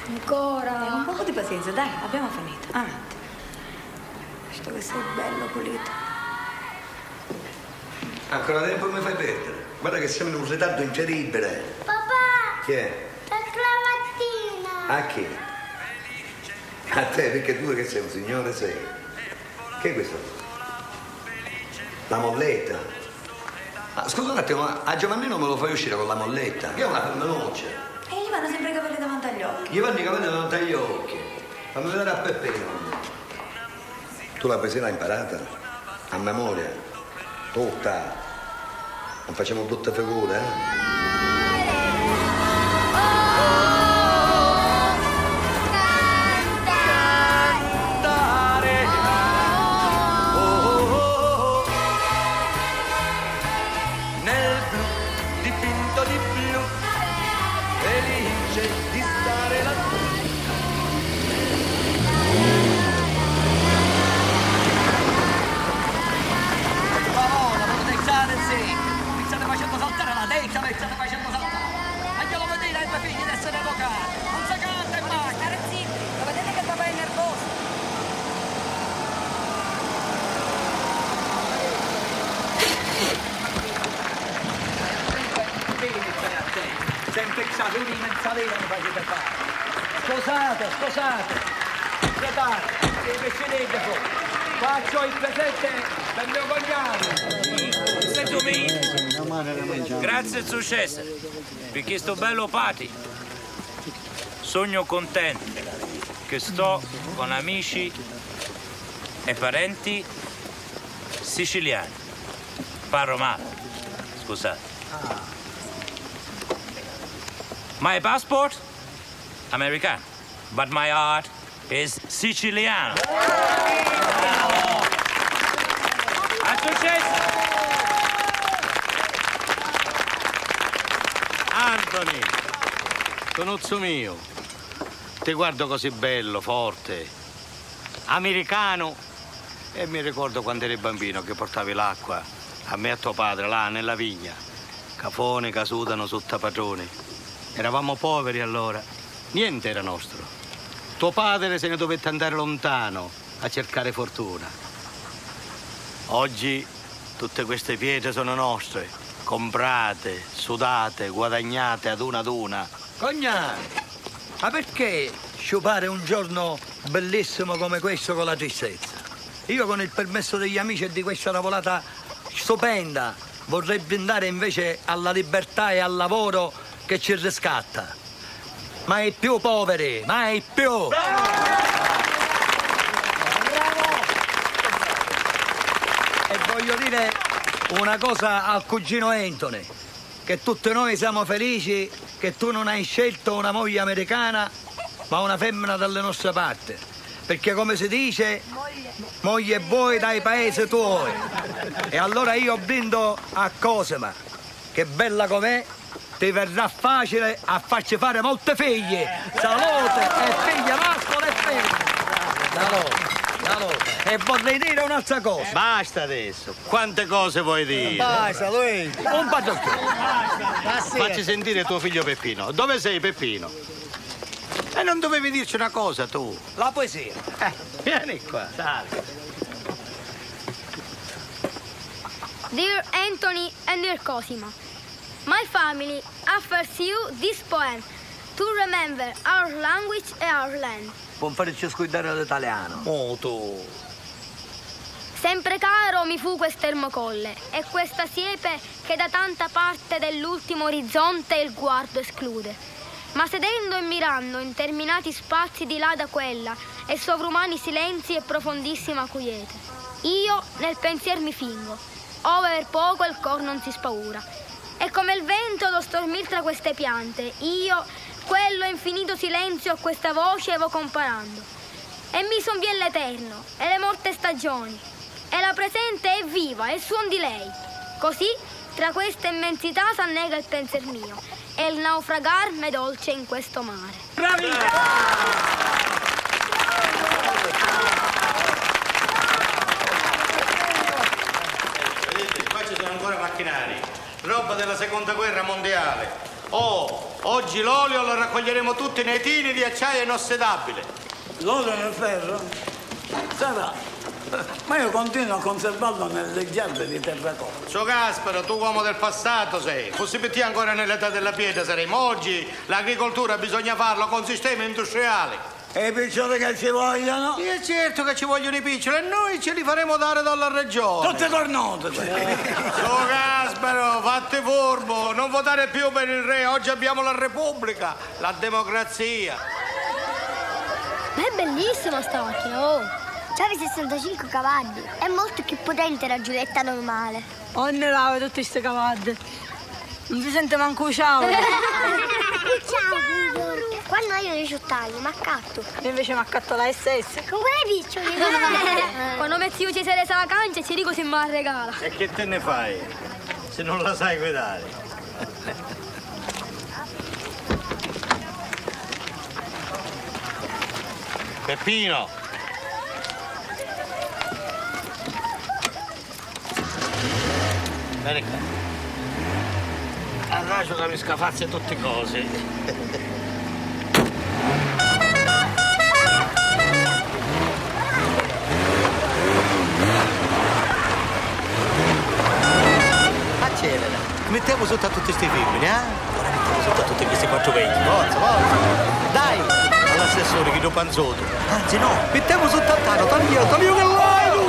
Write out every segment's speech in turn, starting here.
Ancora? Un po' di pazienza, dai, abbiamo finito. Avanti. Visto che sei bello, pulito. Ancora tempo mi fai perdere. Guarda che siamo in un ritardo incredibile. Papà! Chi è? La cravatina! A chi? A te, perché tu che sei un signore sei. Che è questo? La molletta. Ah, scusa un attimo, ma a Giovannino me lo fai uscire con la molletta? Che è una femminuccia. E gli vanno sempre i capelli davanti agli occhi. Gli vanno i capelli davanti agli occhi. Fammi vedere a Peppino. Tu la poesia l'hai imparata? A memoria? Tutta? Non facciamo tutte figure, eh? State facendo saltare. Ma glielo vuoi dire ai tuoi figli di essere avvocati? Non si canta in macchina. Stare zitti, lo vedete che papà è nervoso? Devi stare attenti. Sempre exato, io di mezzalena mi facete fare. Scusate. Prepara, che pescedete fuori. Faccio il presente del mio cognato. Sento me. Grazie su Cesare, perché sto bello pati. Sogno contento che sto con amici e parenti siciliani. Parlo male, scusate. My passport? Americano, but my heart is siciliano. A successo! Anthony, conozzo mio, ti guardo così bello, forte, americano, e mi ricordo quando eri bambino che portavi l'acqua a me e a tuo padre là nella vigna, cafoni che sudano sotto padroni. Eravamo poveri allora, niente era nostro. Tuo padre se ne dovette andare lontano a cercare fortuna. Oggi tutte queste pietre sono nostre, comprate, sudate, guadagnate ad una. Cognato, ma perché sciupare un giorno bellissimo come questo con la tristezza? Io con il permesso degli amici e di questa tavolata stupenda vorrei brindare invece alla libertà e al lavoro che ci riscatta. Mai più poveri, mai più! E voglio dire una cosa al cugino Anthony, che tutti noi siamo felici che tu non hai scelto una moglie americana, ma una femmina dalle nostre parti. Perché come si dice, moglie vuoi dai paesi tuoi. E allora io brindo a Cosima, che bella com'è, ti verrà facile a farci fare molte figlie. Salute e figlie mascole e femmine. Salute. E vorrei dire un'altra cosa. Basta adesso, quante cose vuoi dire? Basta, Luigi. Un baciocchino. Facci sentire tuo figlio Peppino. Dove sei, Peppino? E non dovevi dirci una cosa, tu? La poesia. Vieni qua, sali. Dear Anthony and dear Cosima, my family offers you this poem to remember our language and our land. Può farci scuidare l'italiano. Oh, tu. Sempre caro mi fu quest'ermo colle e questa siepe che da tanta parte dell'ultimo orizzonte il guardo esclude. Ma sedendo e mirando interminati spazi di là da quella e sovrumani silenzi e profondissima quiete, io nel pensier mi fingo, ove per poco il cor non si spaura. E come il vento lo stormir tra queste piante, io quello infinito silenzio a questa voce evo comparando. E mi son vien l'eterno e le morte stagioni, e la presente è viva e il suon di lei. Così tra questa immensità s'annega il pensier mio e il naufragar m'è dolce in questo mare. Bravissima! Vedete, qua ci sono ancora macchinari, roba della seconda guerra mondiale. Oh, Oggi l'olio lo raccoglieremo tutti nei tini di acciaio inossidabile. L'olio nel ferro? Sarà. Ma io continuo a conservarlo nelle chiappe di terracotta. Su Gasparo, tu uomo del passato sei. Fossi per te ancora nell'età della pietra saremo. Oggi l'agricoltura bisogna farlo con sistemi industriali. E i piccioli che ci vogliono? È certo che ci vogliono i piccioli e noi ce li faremo dare dalla regione. Tutte cornute. Su Gasparo, fatti furbo, non votare più per il re. Oggi abbiamo la Repubblica, la democrazia. Ma è bellissima sta macchina, oh! C'ha 65 cavalli, è molto più potente della Giulietta normale. Oh, ne lave tutte queste cavalli. Non si sente manco ciao. Ciao, quando io i ciottagli, ma accatto. Io invece mi accatto la SS. Con quei piccioli. Quando mio zio ci si resa la cancia e ci dico se me la regala. E che te ne fai se non la sai guidare? Peppino! Vieni qua. Arraggio che mi scafazzi tutte cose. Accelera. Mettiamo sotto a tutti questi femmini, Ora mettiamo sotto a tutti questi 4 vecchi. Forza. Dai! All'assessore Guido Panzotto. Anzi no, mettiamo sotto a Tano, toglio che l'hai tu!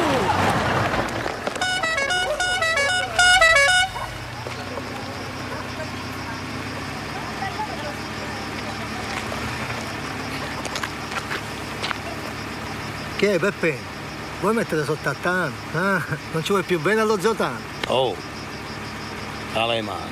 Che è, Peppe? Vuoi mettere sotto a Tano? Non ci vuoi più bene allo zio Tano? Oh, alle mani.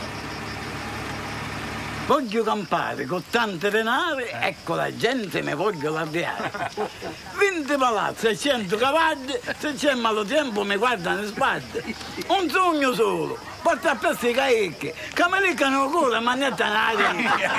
Voglio campare con tante denari, ecco la gente mi voglio lardeare. 20 palazzi e 100 cavalli, se c'è malo tempo mi guardano in spalle. Un sogno solo, porta a pezzi i caicchi, che mi leccano il culo e manetta n'aria.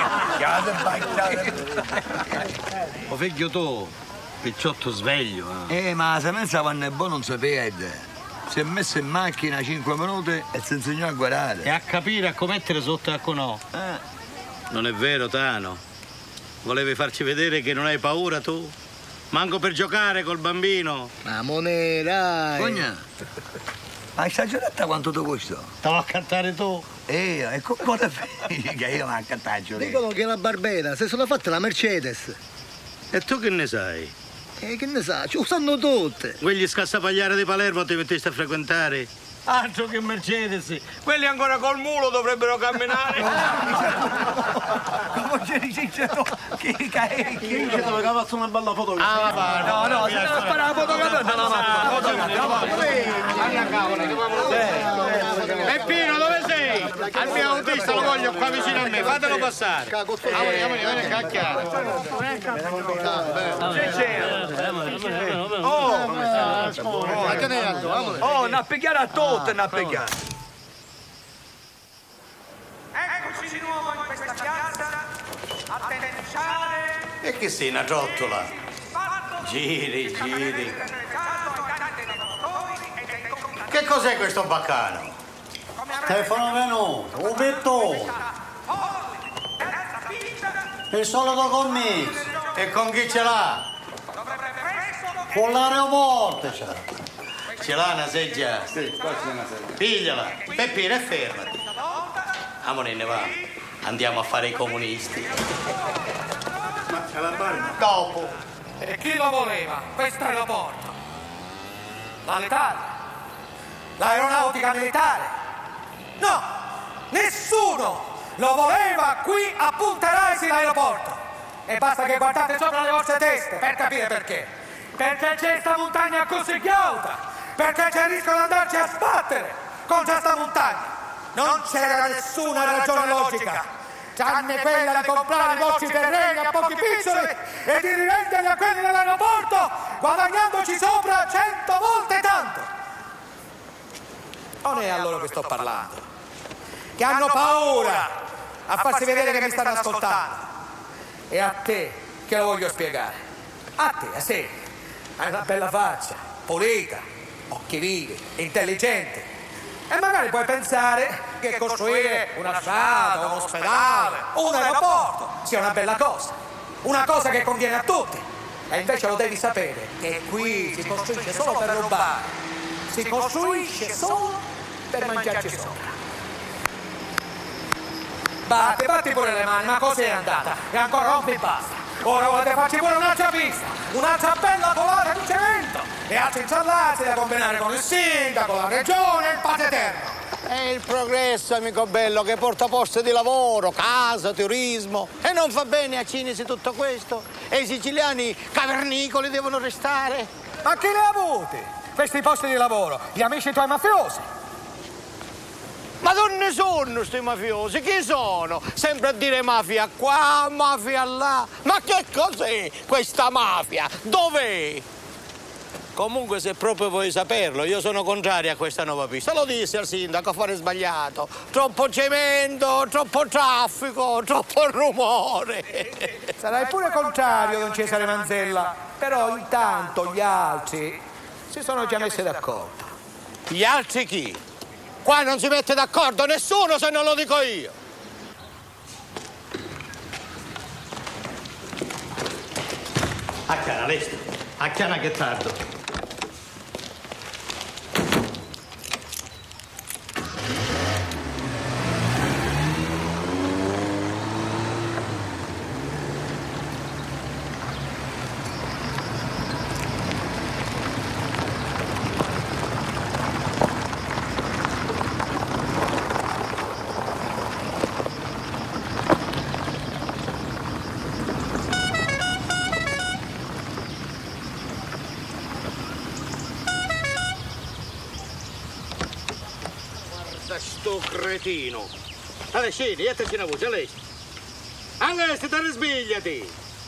O figlio tu, picciotto sveglio. Ma se pensa quando è buono non si perde. Si è messo in macchina 5 minuti e si insegnò a guardare. E a capire a commettere sotto a conò. Non è vero, Tano? Volevi farci vedere che non hai paura tu? Manco per giocare col bambino. Ma monera, Cogna, ma sta giornata quanto ti costa? Stavo a cantare tu. E come te fai che io mi accattaggio? dicono che la Barbera si sono fatte la Mercedes. E tu che ne sai? E che ne sa, ci usano tutte. Quegli scassapagliari di Palermo ti mettesti a frequentare? Altro che Mercedes, quelli ancora col mulo dovrebbero camminare. Come ci dice tu? Chi Io dove cavazzo una bella foto. No, se non spara la fotocamera, Peppino, dove sei? Al mio autista lo voglio qua vicino a me, fatelo passare. Vieni, cacchiare. Oh, ne ha picchiato a tutte, ne ha picchiato. Eccoci di nuovo in questa piazza a denunciare E che sei, una trottola? Giri. Che cos'è questo baccano? Stefano Venuto, un pettone. Il solito commesso. E con chi ce l'ha? Con l'aeroporto c'è. Ce l'ha una seggia? Sì, qua c'è una seggia. Pigliala. Peppino, e fermati. Amonene, va. Andiamo a fare i comunisti. Ma c'è la barba? Dopo. e chi lo voleva questo aeroporto? La letale? L'aeronautica militare? No, nessuno lo voleva qui a Punta Raisi l'aeroporto. E basta che guardate sopra le vostre teste per capire perché. Perché c'è sta montagna così chiauta, perché c'è il rischio di andarci a sbattere contro sta montagna. Non c'era nessuna ragione logica, tranne quella di comprare i vostri terreni a pochi piccioli e di rivenderli a quelli dell'aeroporto, guadagnandoci sopra 100 volte tanto. Non è a loro che sto parlando, che hanno paura a farsi vedere che mi stanno ascoltando. E a te che lo voglio spiegare. A te, hai una bella faccia, pulita, occhi vivi, intelligente. E magari puoi pensare che costruire una strada, un ospedale, un aeroporto sia una bella cosa, una cosa che conviene a tutti. E invece lo devi sapere che qui si costruisce solo per rubare, si costruisce solo per mangiarci sopra. Batti pure le mani, ma così è andata. E ancora non vi basta. Ora volete farci pure un'altra pista, un'altra bella colata di cemento e altri installati da combinare con il sindaco, la regione e il paterno. È il progresso, amico bello, che porta posti di lavoro, casa, turismo. E non fa bene a Cinisi tutto questo? E i siciliani cavernicoli devono restare? Ma chi li ha avuti questi posti di lavoro? Gli amici tuoi mafiosi? Ma non ne sono sti mafiosi, chi sono? Sempre a dire mafia qua, mafia là. Ma che cos'è questa mafia? Dov'è? Comunque, se proprio vuoi saperlo, io sono contrario a questa nuova pista. Lo dissi al sindaco, affare sbagliato. Troppo cemento, troppo traffico, troppo rumore. Sarai pure contrario, don Cesare Manzella, però intanto gli altri si sono già messi d'accordo. Gli altri chi? Qua non si mette d'accordo nessuno se non lo dico io. A chiara, Lesti. A chiara che tardo. Sto cretino. Allora scendi, metteci una voce, lei. Allora, te ne sbigliati.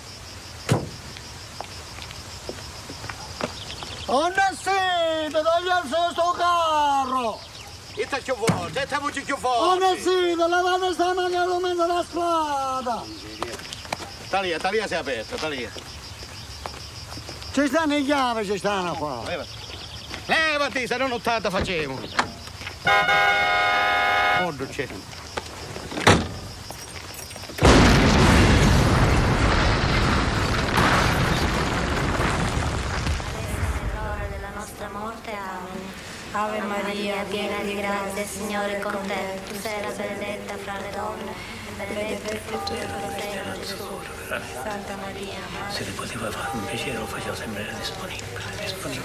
Non siete, tagliarsi sto carro. E te più forte, e te voce più forte. Non siete, levate sta mano all'aumento della strada. Talia si è aperta, Talia. Ci stanno le chiavi, ci stanno qua. Levati, se non 80 facciamo. Mondo c'è. Morte, amen. Ave Maria, piena di grazia, il Signore è con te. Tu sei la benedetta fra le donne, benedetto il frutto del tuo seno, Gesù. Santa Maria, Madre. Se ti poteva fare un piacere, lo faceva sempre disponibile per tutti.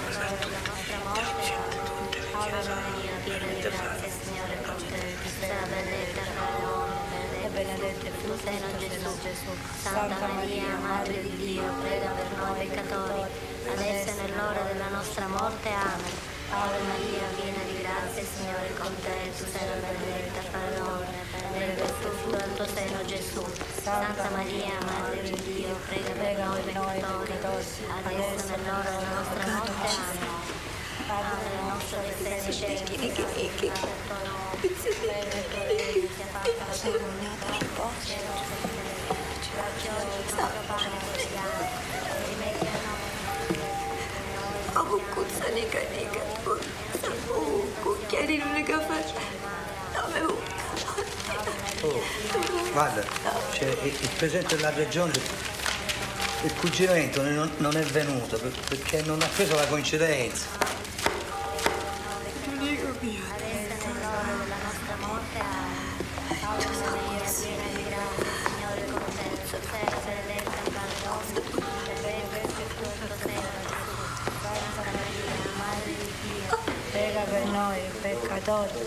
Ave Maria, piena di grazia, il Signore è con te. Tu sei la benedetta fra le donne, benedetto il tuo seno, Gesù. Santa Maria, Madre di Dio, prega per noi peccatori, adesso è nell'ora della nostra morte. Amen. Ave Maria, piena di grazia, il Signore è con te. Tu sei la benedetta fra le donne, benedetto il frutto del tuo seno, Gesù. Santa Maria, Madre di Dio, prega per noi peccatori, adesso è nell'ora della nostra morte. Amen. Padre nostro che sei nei cieli, sia fatto nome, sia fatta la tua volontà, Aku kutsa nika sabuku chiari l'unica faccia Guarda, cioè, il presidente della regione, il cugino Entone non è venuto perché non ha preso la coincidenza. Prega per noi peccatori.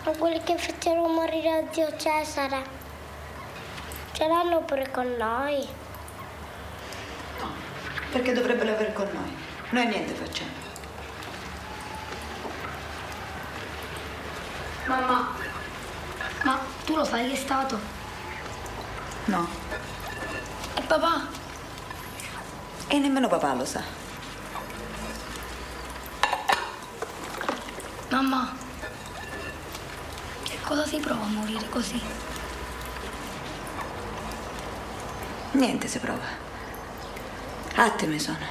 Ma quelli che fecero morire zio Cesare ce l'hanno pure con noi. No, perché dovrebbero avere con noi? Noi niente facciamo. Mamma, ma tu lo sai chi è stato? No. E papà? E nemmeno papà lo sa. Mamma, che cosa si prova a morire così? Niente si prova. Attimi sono.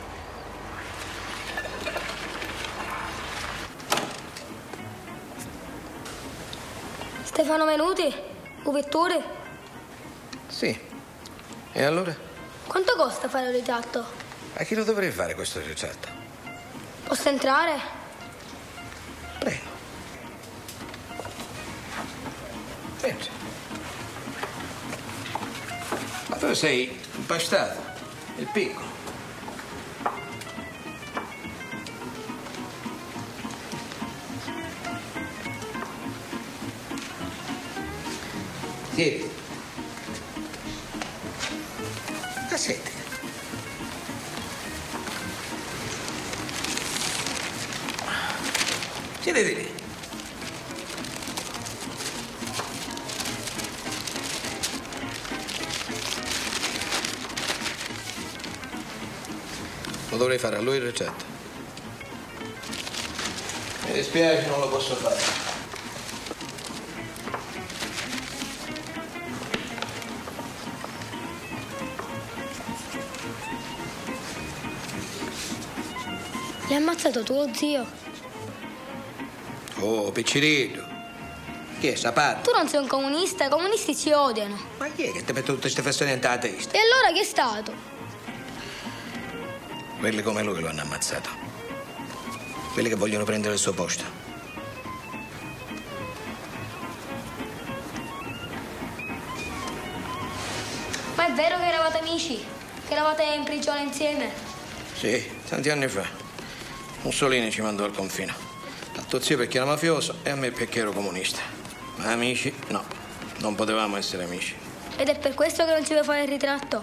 Stefano Venuti? Uvettore? Sì. E allora? Quanto costa fare il ritratto? A chi lo dovrei fare questo ritratto? Posso entrare? Prego. Entra. Ma tu sei impastato, il piccolo. Siediti. Senti. Siediti lì. Lo dovrei fare a lui il ritratto. Mi dispiace, non lo posso fare. L'hai ammazzato tuo zio? Oh, Piccirillo. Chi è, Sapato? Tu non sei un comunista, i comunisti ci odiano. Ma chi è che ti mette tutte queste fessone in la testa? E allora chi è stato? Quelli come lui lo hanno ammazzato. Quelli che vogliono prendere il suo posto. Ma è vero che eravate amici? Che eravate in prigione insieme? Sì, tanti anni fa. Mussolini ci mandò al confino. A tuo zio perché era mafioso e a me perché ero comunista. Ma amici, no. Non potevamo essere amici. Ed è per questo che non ci vuoi fare il ritratto?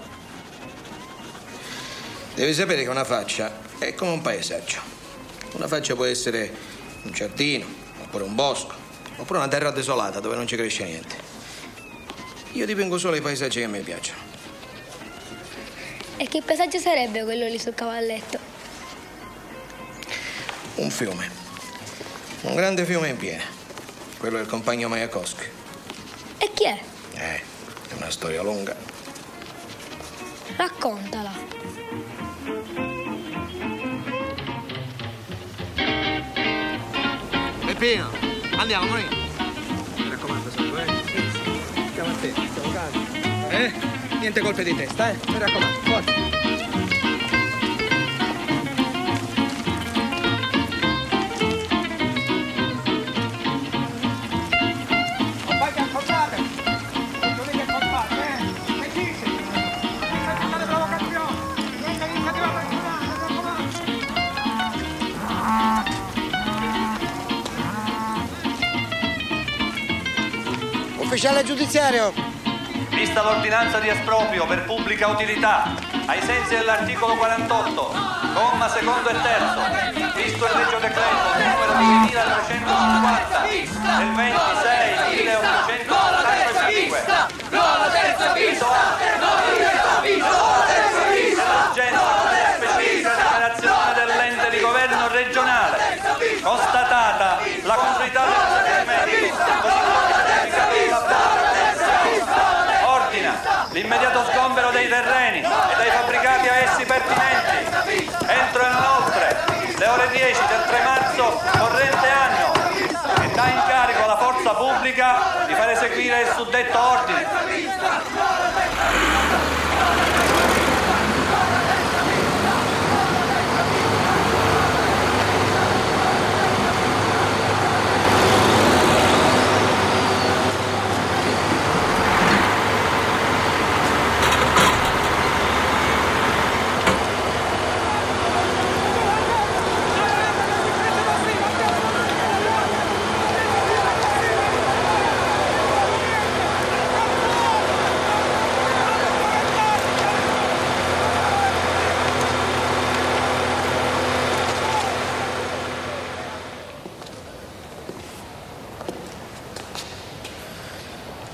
Devi sapere che una faccia è come un paesaggio. Una faccia può essere un giardino, oppure un bosco, oppure una terra desolata dove non ci cresce niente. Io dipingo solo i paesaggi che mi piacciono. E che paesaggio sarebbe quello lì sul cavalletto? Un fiume. Un grande fiume in piena. Quello del compagno Majakovskij. E chi è? È una storia lunga. Raccontala. Peppino, andiamo, noi. Mi raccomando, salvo, Sì. Stiamo attenti, stiamo calmi. Niente colpe di testa, Mi raccomando, forza. Ufficiale giudiziario. Vista l'ordinanza di esproprio per pubblica utilità, ai sensi dell'articolo 48, comma secondo e terzo, visto il regio decreto numero 2350 del 26.885, l'urgenza specifica dichiarazione dell'ente di governo regionale, constatata la congruità del procedimento, ordina l'immediato sgombero dei terreni e dei fabbricati a essi pertinenti entro e non oltre le ore 10 del 3 marzo corrente anno e dà incarico alla forza pubblica di far eseguire il suddetto ordine.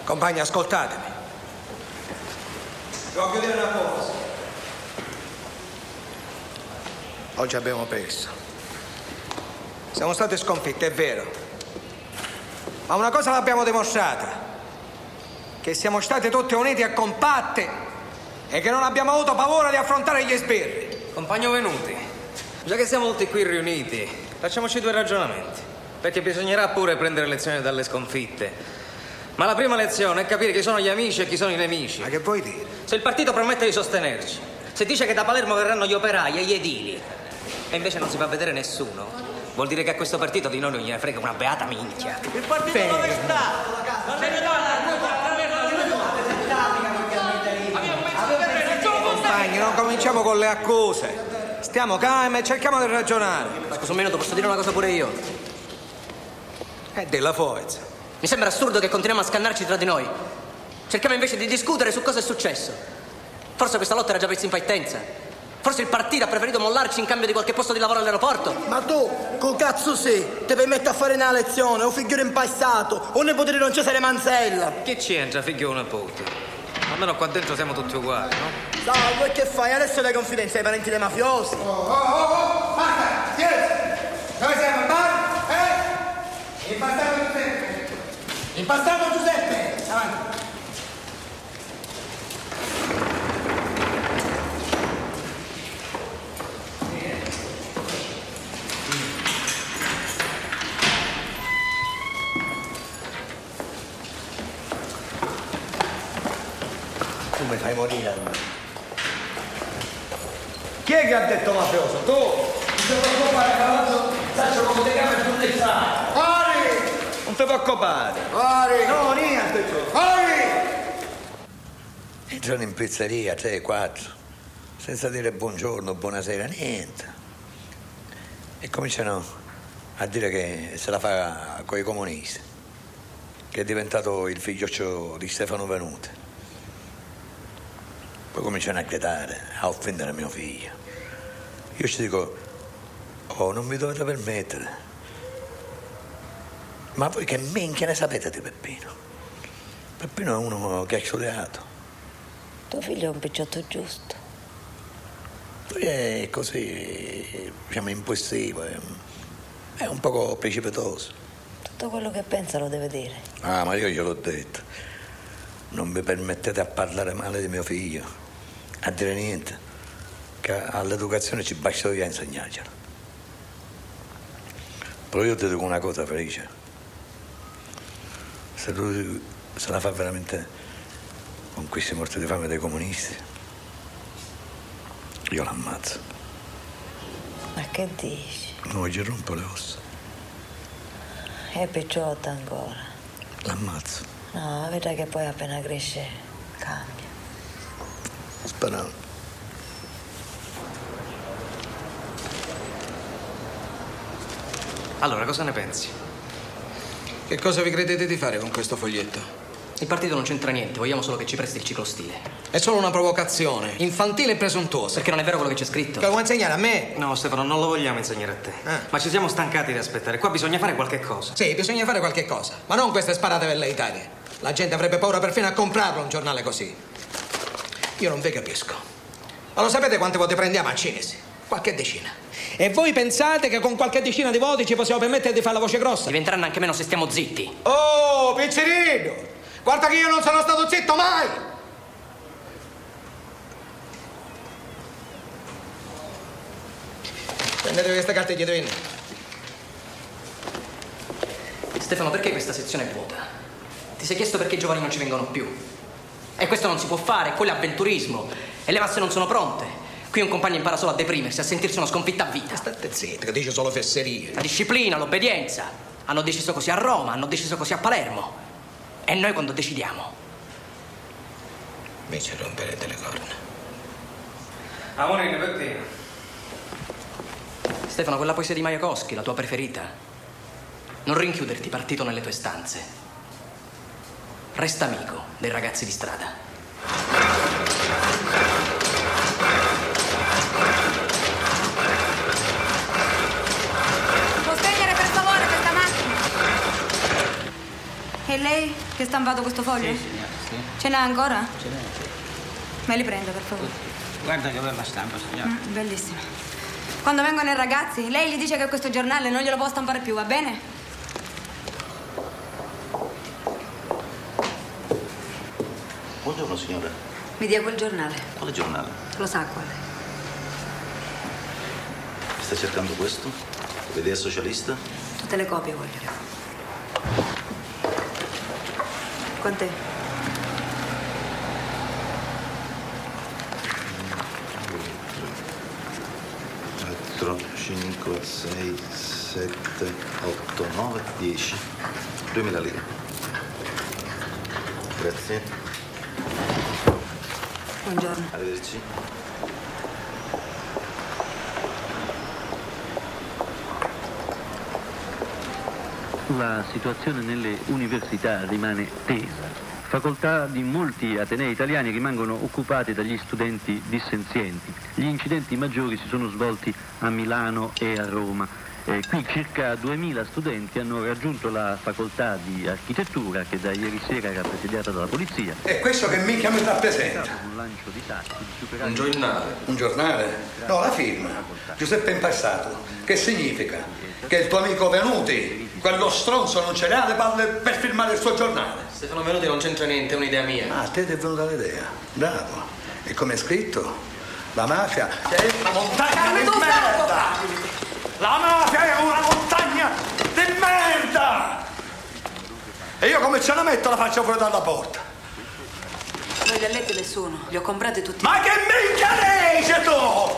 Compagni, ascoltatemi. Voglio dire una cosa. Oggi abbiamo perso. Siamo stati sconfitti, è vero. Ma una cosa l'abbiamo dimostrata. Che siamo stati tutti uniti e compatti e che non abbiamo avuto paura di affrontare gli sbirri. Compagno Venuti, già che siamo tutti qui riuniti, facciamoci due ragionamenti. Perché bisognerà pure prendere lezioni dalle sconfitte. Ma la prima lezione è capire chi sono gli amici e chi sono i nemici. Ma che vuoi dire? Se il partito promette di sostenerci, se dice che da Palermo verranno gli operai e gli edili, e invece non si fa vedere nessuno, vuol dire che a questo partito di noi non gliene frega una beata minchia. Il partito dove sta? Non se ne Compagni, non cominciamo con le accuse. Stiamo calmi e cerchiamo di ragionare. Scusa un minuto, posso dire una cosa pure io? Della forza. Mi sembra assurdo che continuiamo a scannarci tra di noi. Cerchiamo invece di discutere su cosa è successo. Forse questa lotta era già presa in partenza. Forse il partito ha preferito mollarci in cambio di qualche posto di lavoro all'aeroporto. Ma tu, col cazzo sei? Ti permetti a fare una lezione, o figlio in passato, o nipote di Don Cesare Manzella? Che c'entra, figlio o nipote? Almeno qua dentro siamo tutti uguali, no? Salvo, e che fai? Adesso le confidenze ai parenti dei mafiosi. Basta, silenzio! Dove siamo, in bar? Impastato Giuseppe! Impastato Giuseppe! Avanti! Tu mi fai morire. Chi è che ha detto mafioso? Tu? Non ti preoccupare, Palazzo, saccio come te chiami e tu ne sai. Fuori! Non ti preoccupare. Fuori! No, niente. Fuori! Entrano in pizzeria, 3, 4, senza dire buongiorno, buonasera, niente. E cominciano a dire che se la fa coi comunisti, che è diventato il figlioccio di Stefano Venuti. Poi cominciano a gridare, a offendere mio figlio. Io ci dico, oh, non vi dovete permettere. Ma voi che minchia ne sapete di Peppino? Peppino è uno che ha studiato. Tuo figlio è un picciotto giusto. Lui è così, diciamo, impulsivo, è un poco precipitoso. Tutto quello che pensa lo deve dire. Ah, ma io gliel'ho detto. Non vi permettete a parlare male di mio figlio, a dire niente, che all'educazione ci basta io a insegnarcelo. Però io ti dico una cosa, Felice. Se lui se la fa veramente con questi morti di fame dei comunisti, io l'ammazzo. Ma che dici? No, gli rompo le ossa. È picciotta ancora. L'ammazzo. No, vedrai che poi appena cresce cambia. Speriamo. Allora, cosa ne pensi? Che cosa vi credete di fare con questo foglietto? Il partito non c'entra niente, vogliamo solo che ci presti il ciclostile. È solo una provocazione, infantile e presuntuosa. Perché non è vero quello che c'è scritto. Che lo vuoi insegnare a me? No, Stefano, non lo vogliamo insegnare a te. Ma ci siamo stancati di aspettare. Qua bisogna fare qualche cosa. Sì, bisogna fare qualche cosa. Ma non queste sparate velleitarie. La gente avrebbe paura perfino a comprarlo un giornale così. Io non vi capisco. Ma lo sapete quante voti prendiamo a Cinesi? Qualche decina. E voi pensate che con qualche decina di voti ci possiamo permettere di fare la voce grossa? Diventeranno anche meno se stiamo zitti. Oh, Pizzerino! Guarda che io non sono stato zitto mai! Prendetevi queste carte dietro in. Stefano, perché questa sezione è vuota? Ti sei chiesto perché i giovani non ci vengono più? E questo non si può fare, quello è avventurismo. E le masse non sono pronte. Qui un compagno impara solo a deprimersi, a sentirsi una sconfitta a vita. State zitto, che dice solo fesserie. La disciplina, l'obbedienza. Hanno deciso così a Roma, hanno deciso così a Palermo. E noi quando decidiamo? Mi ci romperete le corna. Amore, Peppino. Stefano, quella poesia di Majakovskij, la tua preferita. Non rinchiuderti partito nelle tue stanze. Resta amico dei ragazzi di strada. Può spegnere per favore questa macchina? E lei che ha stampato questo foglio? Sì, signora, sì. Ce n'ha ancora? Ce n'è, sì. Me li prendo, per favore. Guarda che bella stampa, signora. Bellissima. Quando vengono i ragazzi, lei gli dice che questo giornale non glielo può stampare più, va bene? Buongiorno, signora. Mi dia quel giornale. Quale giornale? Lo sa quale. Sta cercando questo? L'idea socialista? Tutte le copie voglio. Quant'è? 4, 5, 6, 7, 8, 9, 10. 2000 lire. Grazie. Buongiorno. Arrivederci. La situazione nelle università rimane tesa. Facoltà di molti atenei italiani rimangono occupate dagli studenti dissenzienti. Gli incidenti maggiori si sono svolti a Milano e a Roma. Qui circa 2000 studenti hanno raggiunto la facoltà di architettura che da ieri sera era presidiata dalla polizia. E questo che minchia mi rappresenta? Un lancio di tassi di superare... Un giornale. Un giornale? No, la firma. Giuseppe Impassato. Che significa? Che il tuo amico Venuti, quello stronzo, non ce le ha le palle per firmare il suo giornale. Stefano Venuti non c'entra niente, è un'idea mia. Ah, a te ti è venuta l'idea. Bravo. E come è scritto? La mafia è una montagna di merda! La mafia è una montagna di merda! E io come ce la metto la faccio fuori dalla porta? Non li ha letti nessuno, li ho comprati tutti. Ma che minchia lei sei tu?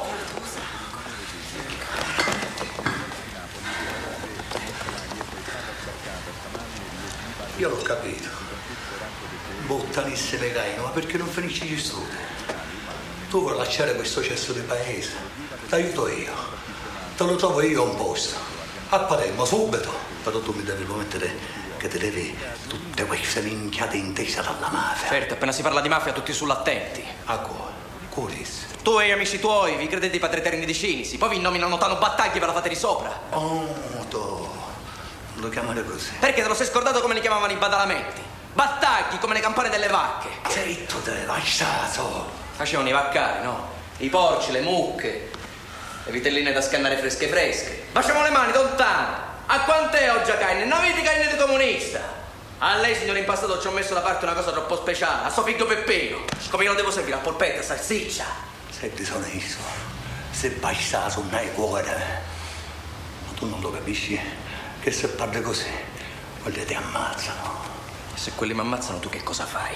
Io l'ho capito. Bottanissime Caino, ma perché non finisci gli studi? Tu vuoi lasciare questo cesso di paese? T'aiuto io. Te lo trovo io un posto. A Palermo, subito. Però tu mi devi promettere che ti devi tutte queste minchiate intese dalla mafia. Certo, appena si parla di mafia tutti sull'attenti. A cuore? Cuorissimo. Tu e gli amici tuoi vi credete i padri eterni di Cinisi, poi vi nominano Tano Battaglia e ve la fate di sopra. Oh, tu. Lo chiamare così. Perché te lo sei scordato come li chiamavano i badalamenti? Battagli come le campane delle vacche. Zitto te, lasciato. Facevano i vaccari, no? I porci, le mucche, le vitelline da scannare fresche fresche. Facciamo le mani, lontano. A quant'è oggi a carne? Non vedi carne di comunista? A lei, signor Impastato, ci ho messo da parte una cosa troppo speciale. A suo figlio Peppino. Come io lo devo servire a polpetta, salsiccia. Senti, sono io. Se passato non hai cuore. Ma tu non lo capisci? Che se parli così, quelli ti ammazzano. E se quelli mi ammazzano, tu che cosa fai?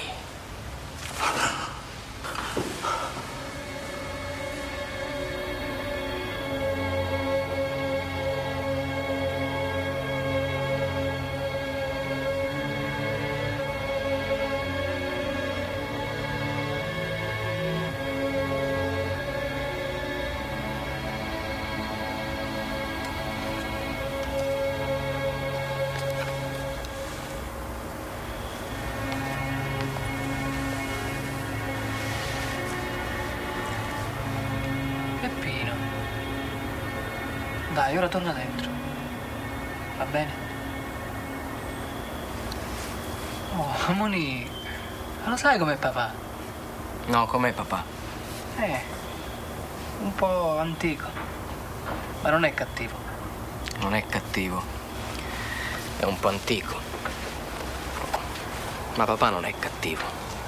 Dai, ora torna dentro. Va bene? Oh, Moni, lo sai com'è papà? No, com'è papà? Un po' antico, ma non è cattivo. Non è cattivo. È un po' antico. Ma papà non è cattivo.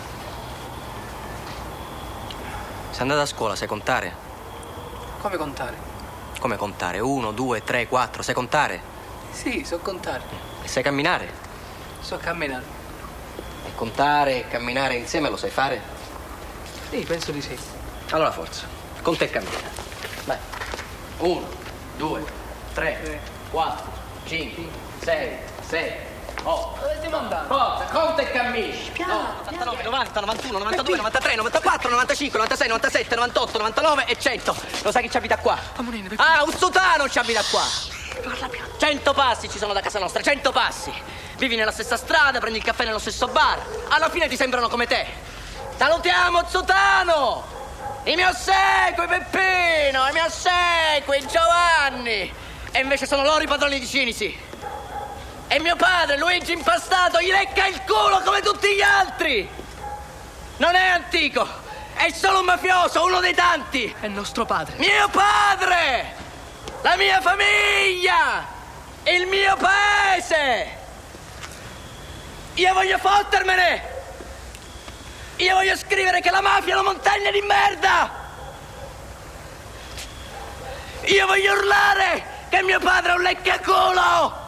Sei andata a scuola, sai contare? Come contare? Come contare? 1, 2, 3, 4, sai contare? Sì, so contare. E sai camminare? So camminare. E contare e camminare insieme lo sai fare? Sì, penso di sì. Allora forza, conta e cammina. Vai. 1, 2, 3, 4, 5, 6, 7, 8. Dove stiamo andando? Forza, conta e cammina. 99, 90, 91, 92, 93, 94, 95, 96, 97, 98, 99 e 100. Lo sai chi ci abita qua? Ah, un sotano ci abita qua. 100 passi ci sono da casa nostra, 100 passi. Vivi nella stessa strada, prendi il caffè nello stesso bar. Alla fine ti sembrano come te. Salutiamo Zutano! I miei ossequi, Peppino! I miei ossequi, Giovanni! E invece sono loro i padroni di Cinisi. E mio padre, Luigi Impastato, gli lecca il culo come tutti gli altri! Non è antico, è solo un mafioso, uno dei tanti! È nostro padre. Mio padre! La mia famiglia! Il mio paese! Io voglio fottermene! Io voglio scrivere che la mafia è una montagna di merda! Io voglio urlare che mio padre è un leccaculo!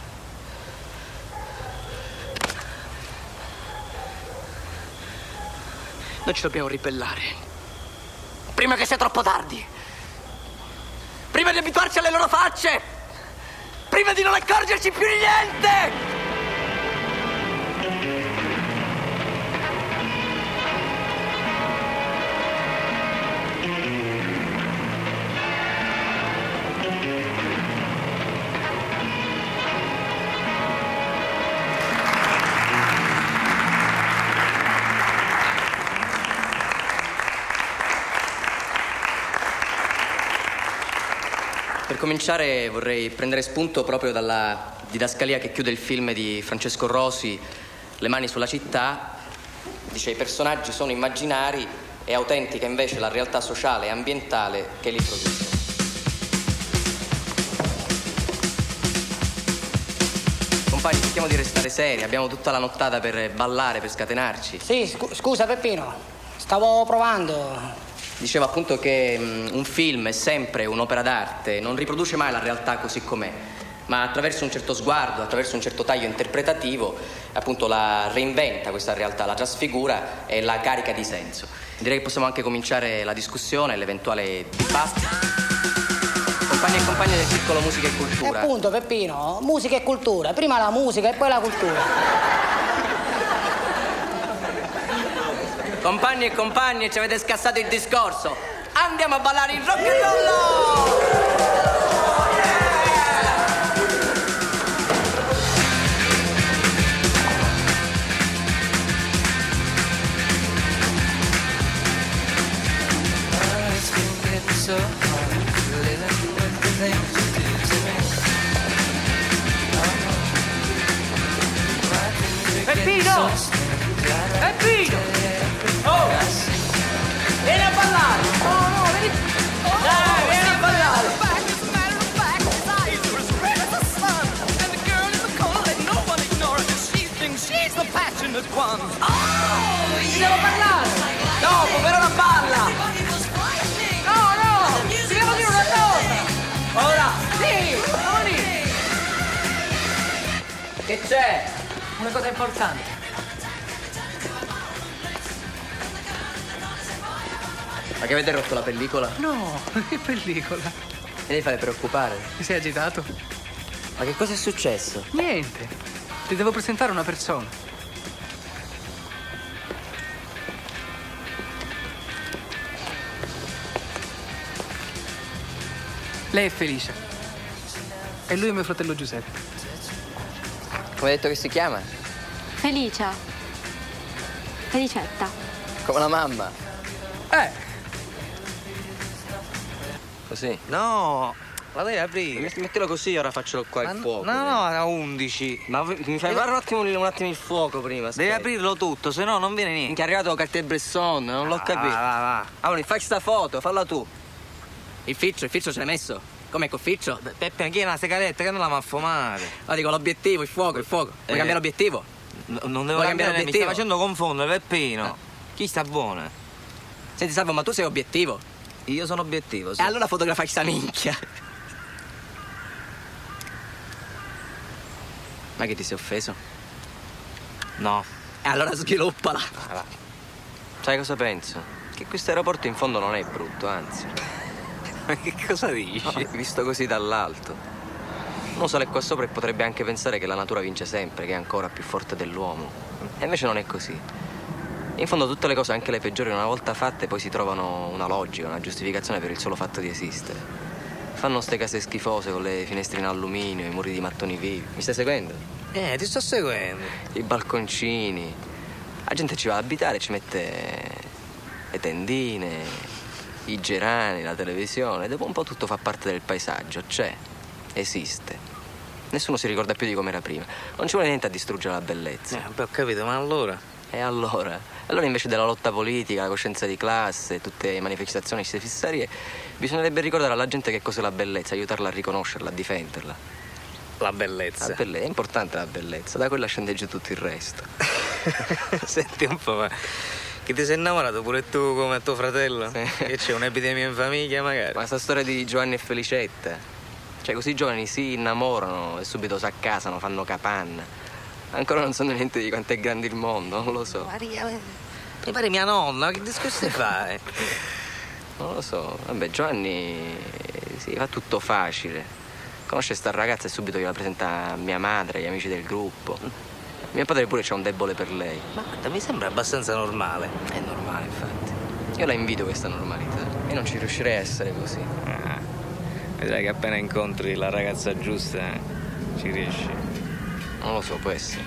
Noi ci dobbiamo ribellare. Prima che sia troppo tardi. Prima di abituarci alle loro facce. Prima di non accorgerci più di niente. Per cominciare vorrei prendere spunto proprio dalla didascalia che chiude il film di Francesco Rosi, Le mani sulla città. Dice: i personaggi sono immaginari e autentica invece la realtà sociale e ambientale che li produce. Compagni, cerchiamo di restare seri, abbiamo tutta la nottata per ballare, per scatenarci. Sì, scusa Peppino, stavo provando. Diceva appunto che un film è sempre un'opera d'arte, non riproduce mai la realtà così com'è, ma attraverso un certo sguardo, attraverso un certo taglio interpretativo, appunto la reinventa questa realtà, la trasfigura e la carica di senso. Direi che possiamo anche cominciare la discussione, l'eventuale dibattito. Compagni e compagne del Circolo Musica e Cultura. E appunto Peppino, musica e cultura, prima la musica e poi la cultura. Compagni e compagne, ci avete scassato il discorso. Andiamo a ballare il rock and roll! Peppino! Peppino! Oh! Vieni a ballare! Oh no, vieni! Dai, vieni a ballare! Oh! Ci devo ballare! Dopo, però non balla! No, no! Ci devo dire una cosa! Ora! Sì! Vieni! Che c'è? Una cosa importante. Ma che avete rotto la pellicola? No, che pellicola? Mi devi fare preoccupare. Ti sei agitato? Ma che cosa è successo? Niente. Ti devo presentare una persona. Lei è Felicia. E lui è mio fratello Giuseppe. Come hai detto che si chiama? Felicia. Felicetta. Come la mamma. Così? No, la devi aprire. Mettilo così, ora faccio qua il fuoco. No, a 11. Ma mi fai fare un attimo il fuoco prima. Devi aprirlo tutto, se no non viene niente. Che è arrivato Cartier-Bresson, non l'ho capito. Va. Allora, fai sta foto, falla tu. Il ficcio ce l'hai messo? Com'è col ficcio? Peppe, chi è una sigaretta che non la va a fumare? No, dico l'obiettivo, il fuoco. Vuoi cambiare l'obiettivo? Non devo cambiare l'obiettivo. Mi stai facendo confondere, Peppino. Chi sta buona? Senti, Salvo, ma tu sei obiettivo? Io sono obiettivo, sì. E allora fotografa sta minchia. Ma che ti sei offeso? No. E allora sviluppala. Sai cosa penso? Che questo aeroporto in fondo non è brutto, anzi. Ma che cosa dici? No, visto così dall'alto. Uno sale qua sopra e potrebbe anche pensare che la natura vince sempre, che è ancora più forte dell'uomo. E invece non è così. In fondo tutte le cose, anche le peggiori, una volta fatte poi si trovano una logica, una giustificazione per il solo fatto di esistere. Fanno ste case schifose con le finestre in alluminio, i muri di mattoni vivi. Mi stai seguendo? Ti sto seguendo. I balconcini. La gente ci va ad abitare, ci mette le tendine, i gerani, la televisione. Dopo un po' tutto fa parte del paesaggio, c'è, esiste. Nessuno si ricorda più di com'era prima. Non ci vuole niente a distruggere la bellezza. Beh, ho capito, ma allora? E allora? Allora invece della lotta politica, la coscienza di classe, tutte le manifestazioni, queste fissarie, bisognerebbe ricordare alla gente che cos'è la bellezza, aiutarla a riconoscerla, a difenderla. La bellezza? È importante la bellezza, da quella scende giù tutto il resto. Senti un po', ma che ti sei innamorato pure tu come tuo fratello? Sì. Che c'è un'epidemia in famiglia magari? Ma sta storia di Giovanni e Felicetta, cioè così i giovani si innamorano e subito si accasano, fanno capanna. Ancora non sanno niente di quanto è grande il mondo, non lo so. Maria, mi pare mia nonna, che discorsi fai? Non lo so, vabbè, Giovanni si fa tutto facile. Conosce sta ragazza e subito gliela presenta a mia madre, agli amici del gruppo. Mio padre pure c'ha un debole per lei. Ma guarda, mi sembra abbastanza normale. È normale, infatti. Io la invidio questa normalità. Io non ci riuscirei a essere così. Vedrai che appena incontri la ragazza giusta ci riesci. Non lo so, può essere.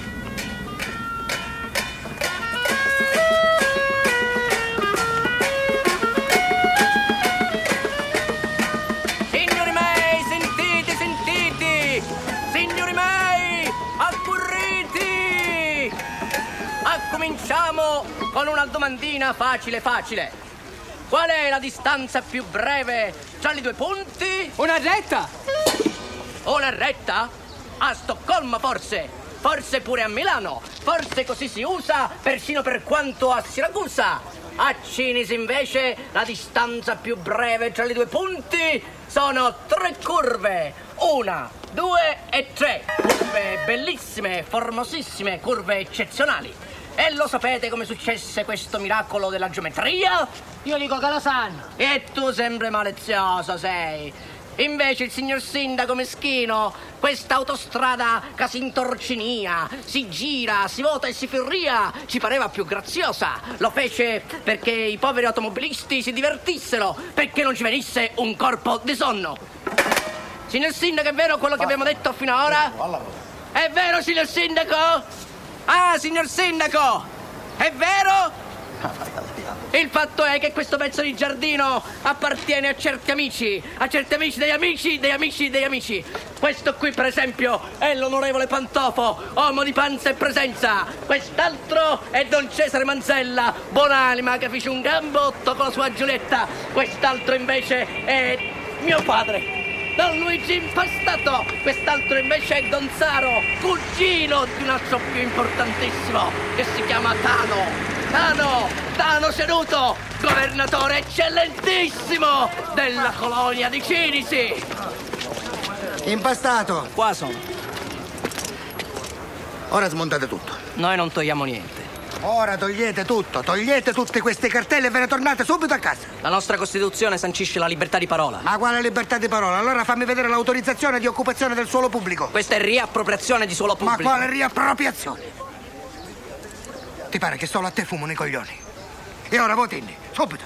Signori miei, sentite! Signori miei, accurriti! Cominciamo con una domandina facile. Qual è la distanza più breve tra i due punti? Una retta! Una retta? A Stoccolma forse pure a Milano, forse così si usa persino per quanto a Siracusa. A Cinisi invece la distanza più breve tra i due punti sono 3 curve, 1, 2 e 3. Curve bellissime, formosissime, curve eccezionali. E lo sapete come successe questo miracolo della geometria? Io dico che lo sanno. E tu sempre malizioso sei. Invece il signor sindaco meschino, questa autostrada che si intorcinia, si gira, si vota e si firria, ci pareva più graziosa. Lo fece perché i poveri automobilisti si divertissero, perché non ci venisse un corpo di sonno. Signor sindaco, è vero quello che abbiamo detto fino ad ora? È vero, signor sindaco? Ah, signor sindaco, è vero? Il fatto è che questo pezzo di giardino appartiene a certi amici degli amici. Questo qui, per esempio, è l'onorevole Pantofo, uomo di panza e presenza. Quest'altro è Don Cesare Manzella, buonanima che fece un gambotto con la sua Giulietta. Quest'altro invece è mio padre, Don Luigi Impastato. Quest'altro invece è Don Saro, cugino di un altro più importantissimo che si chiama Tano Seduto, governatore eccellentissimo della colonia di Cinisi. Impastato. Qua sono. Ora smontate tutto. Noi non togliamo niente. Ora togliete tutto, togliete tutte queste cartelle e ve ne tornate subito a casa. La nostra Costituzione sancisce la libertà di parola. Ma quale libertà di parola? Allora fammi vedere l'autorizzazione di occupazione del suolo pubblico. Questa è riappropriazione di suolo pubblico. Ma quale riappropriazione? Ti pare che solo a te fumano i coglioni? E ora votini, subito.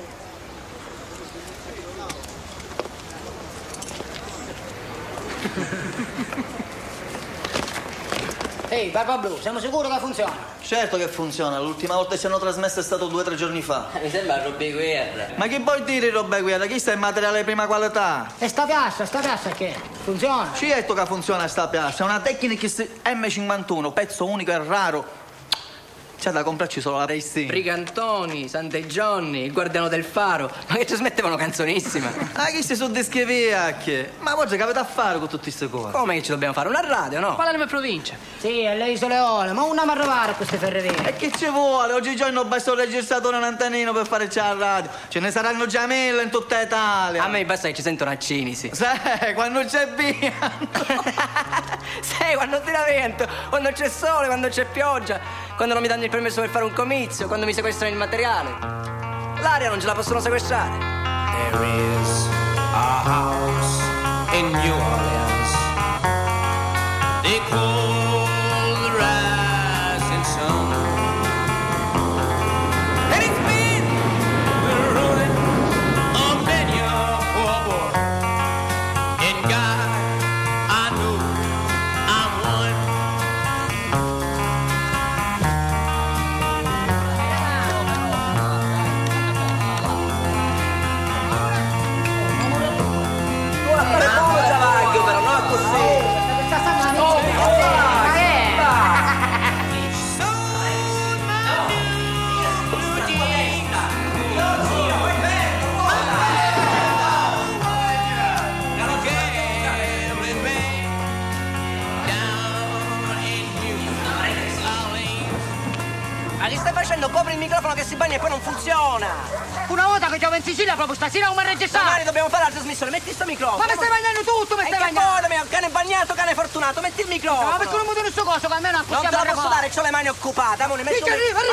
Ehi, Barba Blu, siamo sicuri che funziona? Certo che funziona, l'ultima volta che ci hanno trasmesso è stato 2 o 3 giorni fa. Mi sembra roba di guerra. Ma che vuoi dire roba di guerra? Questo è materiale di prima qualità. E sta piazza che? Funziona? Certo che funziona sta piazza, è una tecnica M51, pezzo unico e raro. C'è da comprarci solo la Race. Brigantoni, Sant'Egionni, il guardiano del faro. Ma che trasmettevano canzonissime. Ah, che sono dischi vecchie. Ma voi che avete a fare con tutte queste cose? Come che ci dobbiamo fare? Una radio, no? Quale nome provincia? Sì, è le Isole Eole, ma andiamo a provare queste ferrovie. E che ci vuole? Oggigiorno basta un registratore e un antennino per fare la radio. Ce ne saranno già 1000 in tutta Italia. A me basta che ci sentono a Cinisi. Sai, quando c'è vento. Sai, quando tira vento, quando c'è sole, quando c'è pioggia. Quando non mi danno il permesso per fare un comizio, quando mi sequestrano il materiale. L'aria non ce la possono sequestrare. There is a house in New Orleans. They call the rising sun. And it's been the ruin of many a poor boy. And God, I know I'm one. Però non così. facendo? Copri il microfono che si bagna e poi non funziona. Una volta che giovo in Sicilia, proprio stasera non mi registrare. Domani dobbiamo fare la trasmissione, metti sto microfono. Ma mi stai bagnando tutto, mi stai bagnando. Poi, cane bagnato, cane fortunato, metti il microfono. Ma perché non mi do questo coso, che almeno non te la posso dare, c'ho le mani occupate. Amore, metti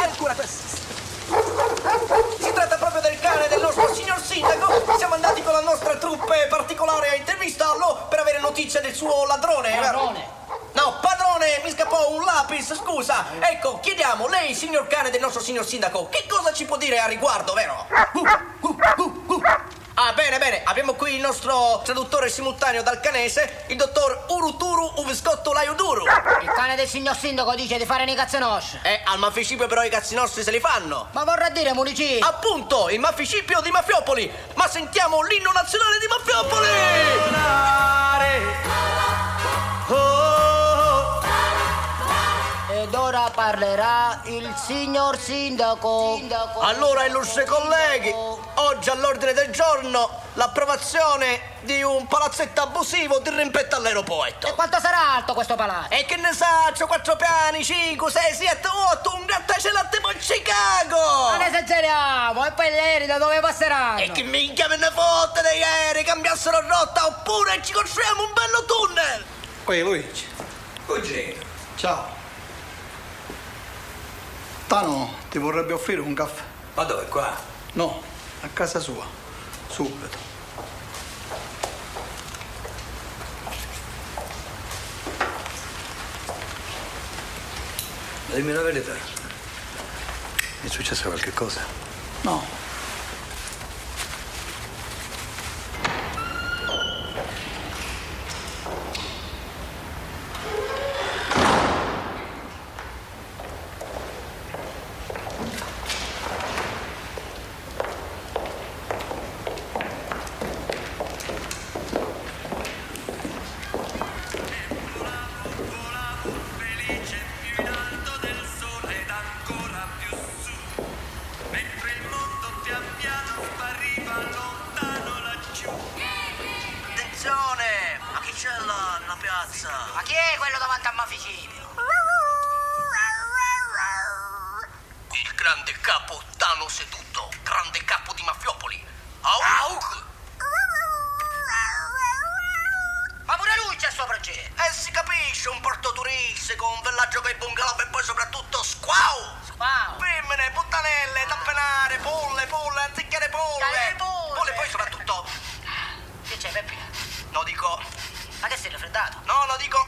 Si tratta proprio del cane del nostro signor sindaco. Siamo andati con la nostra troupe particolare a intervistarlo per avere notizie del suo ladrone. Padrone. No, padrone, mi scappò un lapis, scusa. Ecco, chiediamo, lei, signor cane del nostro signor sindaco, che cosa ci può dire a riguardo, vero? Ah, bene, bene, abbiamo qui il nostro traduttore simultaneo dal canese, il dottor Uruturu Uviscotto Laiuduru. Il cane del signor sindaco dice di fare nei cazzi nostri. Al Mafficipio però i cazzi nostri se li fanno. Ma vorrà dire municipio. Appunto, il Mafficipio di Mafiopoli. Ma sentiamo l'inno nazionale di Mafiopoli. Ed ora parlerà il signor sindaco. Allora, illustri colleghi, oggi all'ordine del giorno l'approvazione di un palazzetto abusivo di rimpetto all'aeroporto. E quanto sarà alto questo palazzo? E che ne saccio, 4 piani, 5, 6, 7, 8, un grattacielo a tipo Chicago! Non esageriamo, e poi gli aerei da dove passeranno? E che minchia me ne fotte degli aerei, cambiassero rotta oppure ci costruiamo un bello tunnel! Poi Luigi. Cugino. Ciao. Tano ti vorrebbe offrire un caffè. Ma dove, qua? No, a casa sua. Subito. Dimmi la verità. È successo qualche cosa? No. Ma chi è quello davanti al Mafficipio? Il grande capo Tano seduto, grande capo di Mafiopoli. Ma pure lui c'è sopra c'è. Si capisce, un porto turistico, un villaggio con i bungalow e poi soprattutto squau! Femmine, puttanelle, tappenare, polle, anziché polle! Polle, poi soprattutto... Che c'è, Peppi? No, dico... Ma che sei raffreddato? No, lo dico...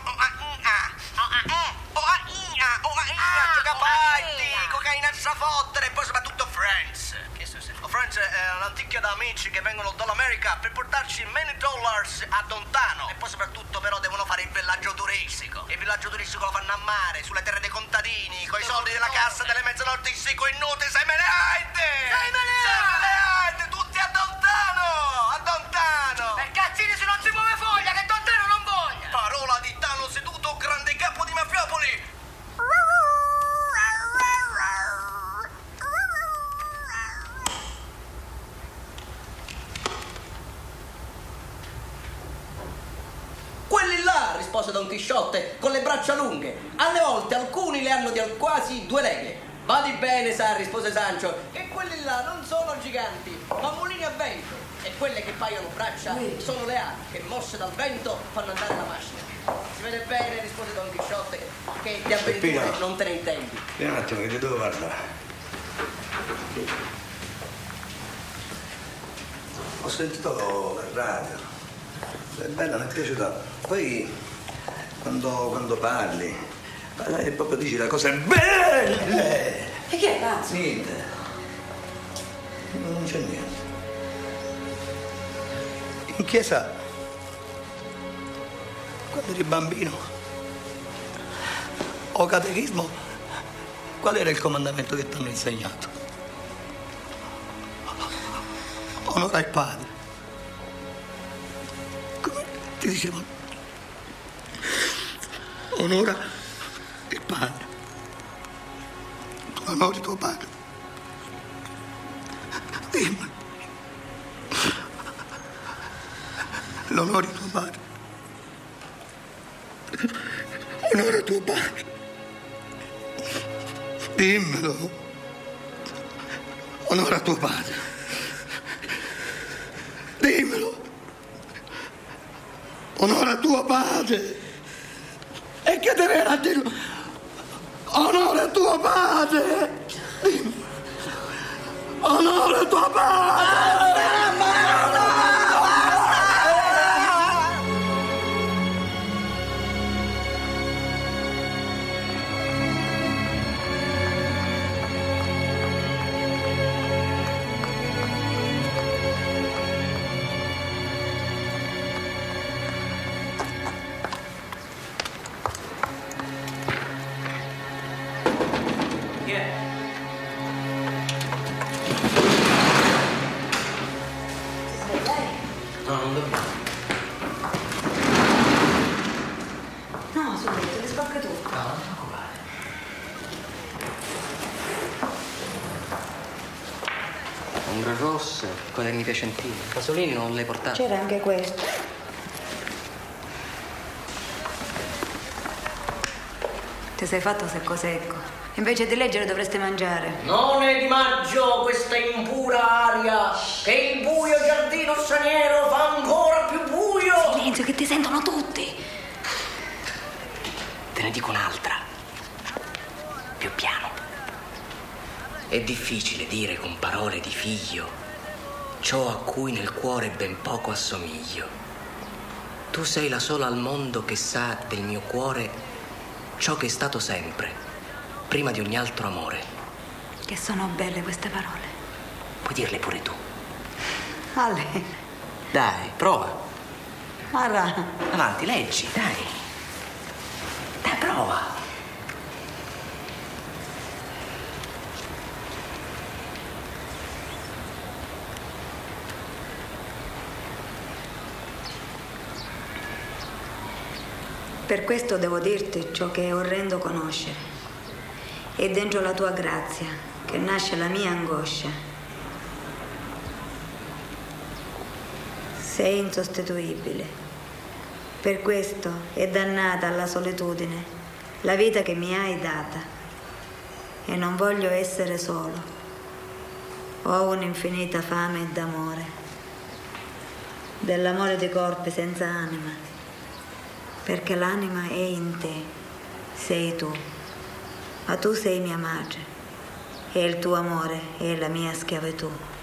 Giocaparty, cocaina a fottere e poi soprattutto Friends. Che è successo? Friends è un'anticchia da amici che vengono dall'America per portarci many dollars a lontano. E poi soprattutto però devono fare il villaggio turistico. Il villaggio turistico lo fanno a mare, sulle terre dei contadini, coi soldi della cassa delle mezzanotti con i noti 6 meleaite! Tutti a lontano! Per cazzini se non si muove foglia, che Dontano non voglia! Parola di Tano seduto, grande capo di Mafiopoli! Quelli là, rispose Don Chisciotte, con le braccia lunghe. Alle volte alcuni le hanno di quasi 2 leghe. Vadi bene, sa, rispose Sancio, che quelli là non sono giganti, ma mulini a vento. E quelle che paiono braccia sono le ali, che mosse dal vento fanno andare la macchina. Si vede bene, rispose Don Chisciotte, che di avventure non te ne intendi. Vieni un attimo, che ti devo parlare. Ho sentito la radio. È bella, mi è piaciuta. Poi, quando parli, proprio dici le cose belle. E che è, pazzo? Niente. Non c'è niente. In chiesa, quando eri bambino, o catechismo, qual era il comandamento che ti hanno insegnato? Onora il padre. Come ti dicevano? Onora il padre. Tu onori tuo padre. Dimmi. L'onori tuo padre. Onora tuo padre. Dimmelo. onora a tuo padre. Dimmelo. Onora a tuo padre. E che deve a dirlo? Onora a tuo padre. Dimmelo. Onora a tuo padre. No, subito, ti spacca tutto. No, non ti preoccupare. Ombre rosse, quaderni piacentini. Pasolini non l'hai portato? C'era anche questo. Ti sei fatto secco secco. Invece di leggere dovreste mangiare. Non è di maggio questa impura aria, che il buio giardino straniero fa ancora più buio. Silenzio, che ti sentono tutti. Te ne dico un'altra. Più piano. È difficile dire con parole di figlio ciò a cui nel cuore ben poco assomiglio. Tu sei la sola al mondo che sa del mio cuore ciò che è stato sempre, prima di ogni altro amore. Che sono belle queste parole. Puoi dirle pure tu. Ale. Dai, prova. Marra. Avanti, leggi, dai. Dai, prova. Per questo devo dirti ciò che è orrendo conoscere. È dentro la tua grazia che nasce la mia angoscia. Sei insostituibile. Per questo è dannata alla solitudine la vita che mi hai data. E non voglio essere solo. Ho un'infinita fame d'amore. Dell'amore dei corpi senza anima. Perché l'anima è in te, sei tu, ma tu sei mia madre e il tuo amore è la mia schiavitù.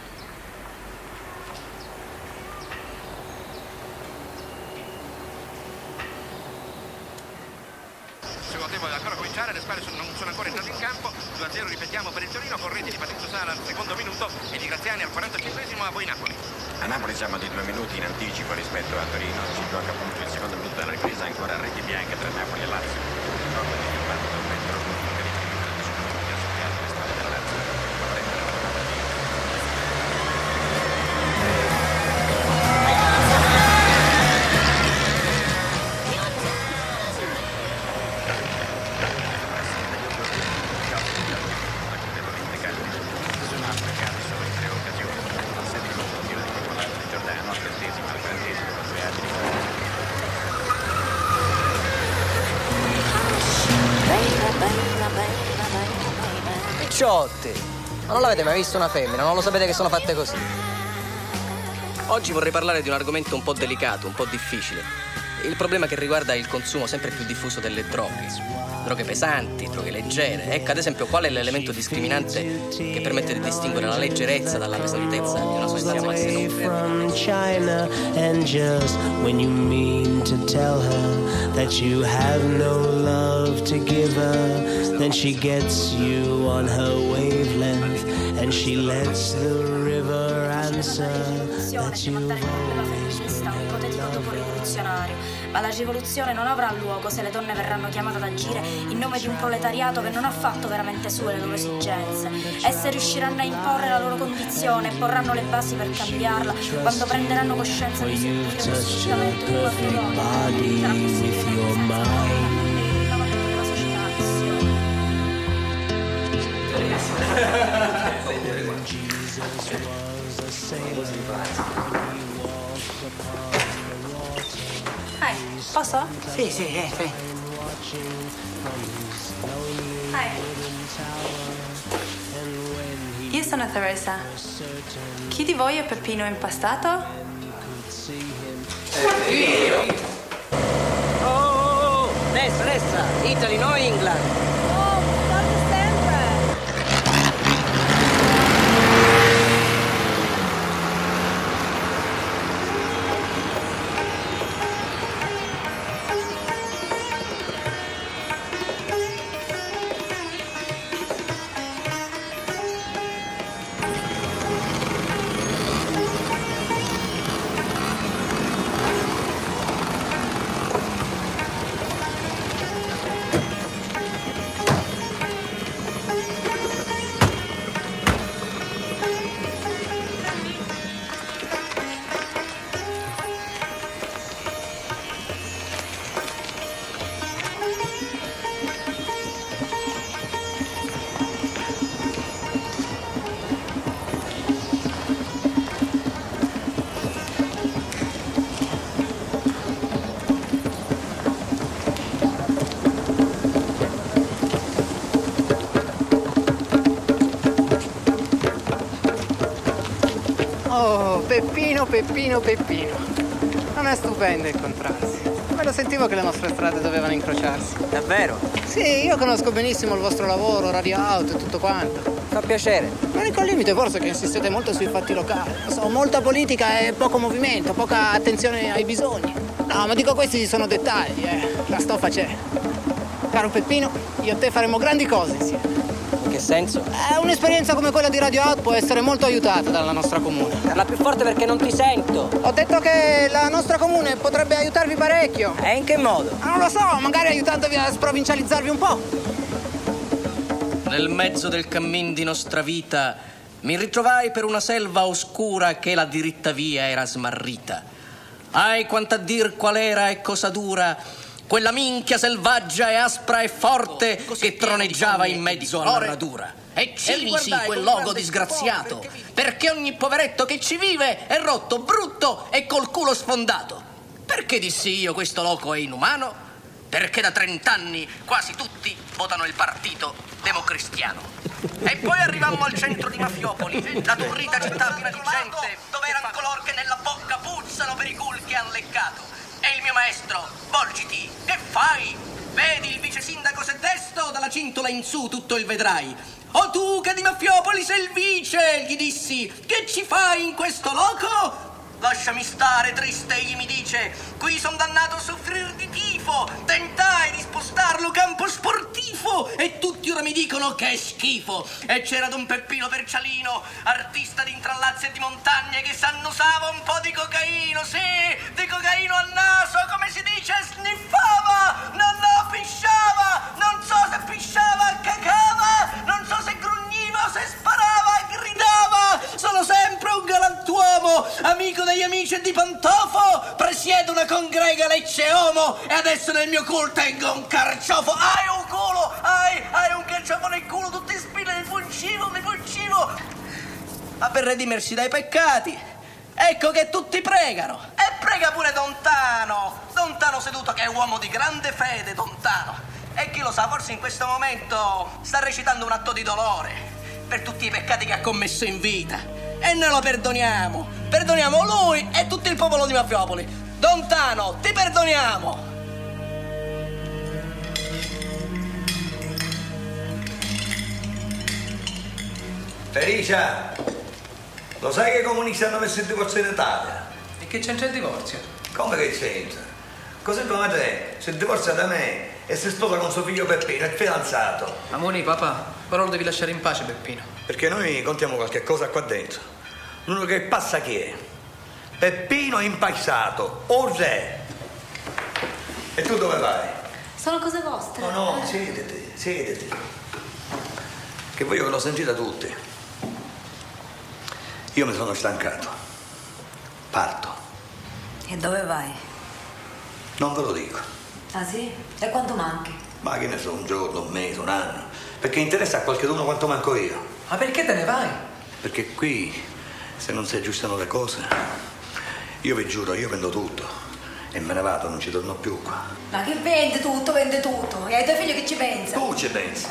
Secondo tempo deve ancora cominciare, le squadre non sono ancora entrate in campo. 2-0, ripetiamo, per il Torino, con rete di Patrizio Sala al secondo minuto e di Graziani al 45esimo. A voi Napoli. A Napoli siamo di 2 minuti in anticipo rispetto a Torino. Si gioca appunto il secondo minuto della ripresa, ancora a reti bianche tra Napoli e Lazio. Ricordo di firmato dal metro che ha soffiato le strade della Lazio per prendere la Picciotti, ma non l'avete mai visto una femmina? Non lo sapete che sono fatte così? Oggi vorrei parlare di un argomento un po' delicato, un po' difficile. Il problema che riguarda il consumo sempre più diffuso delle droghe. Droghe pesanti, droghe leggere. Ecco, ad esempio, qual è l'elemento discriminante che permette di distinguere la leggerezza dalla pesantezza di una sostanza che si from China, and just when you mean to tell her that you have no love to give her, then she gets you on her wavelength and she lets the river answer that you un ipotetico dopo rivoluzionario, ma la rivoluzione non avrà luogo se le donne verranno chiamate ad agire in nome di un proletariato che non ha fatto veramente sue le loro esigenze. Esse riusciranno a imporre la loro condizione e porranno le basi per cambiarla quando prenderanno coscienza di subire pacificamente un quadro loro. Sarà possibile Posso? Sì, sì, sì. Io sono Teresa. Chi di voi è Peppino Impastato? Io! Oh, destra, Italy, no England. Oh, Peppino. Non è stupendo incontrarsi. Me lo sentivo che le nostre strade dovevano incrociarsi. Davvero? Sì, io conosco benissimo il vostro lavoro, Radio Out e tutto quanto. Fa piacere. L'unico limite forse è che insistete molto sui fatti locali. Lo so, molta politica e poco movimento, poca attenzione ai bisogni. No, ma dico, questi sono dettagli, La stoffa c'è. Caro Peppino, io e te faremo grandi cose insieme. In che senso? Un'esperienza come quella di Radio Out può essere molto aiutata dalla nostra comune. Parla più forte perché non ti sento. Ho detto che la nostra comune potrebbe aiutarvi parecchio. E in che modo? Non lo so, magari aiutandovi a sprovincializzarvi un po'. Nel mezzo del cammin di nostra vita mi ritrovai per una selva oscura che la diritta via era smarrita. Ai quant'à dir qual era e cosa dura quella minchia selvaggia e aspra e forte che troneggiava in mezzo alla radura. E cinisi quel logo disgraziato, perché ogni poveretto che ci vive è rotto, brutto e col culo sfondato. Perché dissi io questo loco è inumano? Perché da 30 anni quasi tutti votano il partito democristiano. E poi arrivammo al centro di Mafiopoli, la turrita città piena di gente, dove erano color che nella bocca puzzano per i cul che han leccato. E il mio maestro, volgiti, che fai? Vedi il vice sindaco se desto, dalla cintola in su tutto il vedrai. O tu che di Mafiopoli sei il vice, gli dissi, che ci fai in questo loco? Lasciami stare, triste, egli mi dice, qui son dannato a soffrir di tifo. Tentai di spostarlo campo sportivo e tutti ora mi dicono che è schifo. E c'era Don Peppino Percialino, artista di intrallazzi e di montagne, che s'annusava un po' di cocaino, sì, di cocaino al naso, come si dice, sniffava, no, pisciava, non so se pisciava, cagava, non so se grugniva o se sparava, gridava. Sono sempre un galantuomo, amico degli amici e di Pantofo, presiedo una congrega Lecce Omo e adesso nel mio culo tengo un carciofo. Hai un culo, hai un carciofo nel culo, tutti spine, mi funcivo. Ma per redimersi dai peccati, ecco che tutti pregano. E prega pure Don Tano seduto, che è uomo di grande fede, Don Tano. E chi lo sa, forse in questo momento sta recitando un atto di dolore per tutti i peccati che ha commesso in vita. E noi lo perdoniamo lui e tutto il popolo di Mafiopoli. Don Tano, ti perdoniamo. Felicia, lo sai che i comunisti hanno messo il divorzio in Italia? E che c'entra il divorzio? Come che c'entra? Così come te, si divorzia da me e si sposa con suo figlio Peppino, il fidanzato. Amoni, papà, però lo devi lasciare in pace, Peppino. Perché noi contiamo qualche cosa qua dentro. L'unico che passa chi è? Peppino Impastato, Orre. E tu dove vai? Sono cose vostre. No, siediti. Che voglio che lo sentite tutti. Io mi sono stancato. Parto. E dove vai? Non ve lo dico. Ah sì? E quanto manchi? Ma che ne so, un giorno, un mese, un anno. Perché interessa a qualcuno quanto manco io. Ma perché te ne vai? Perché qui, se non si aggiustano le cose, io vi giuro, io vendo tutto. e me ne vado, non ci torno più qua. Ma che vende tutto. E ai tuoi figli che ci pensa? Tu ci pensi?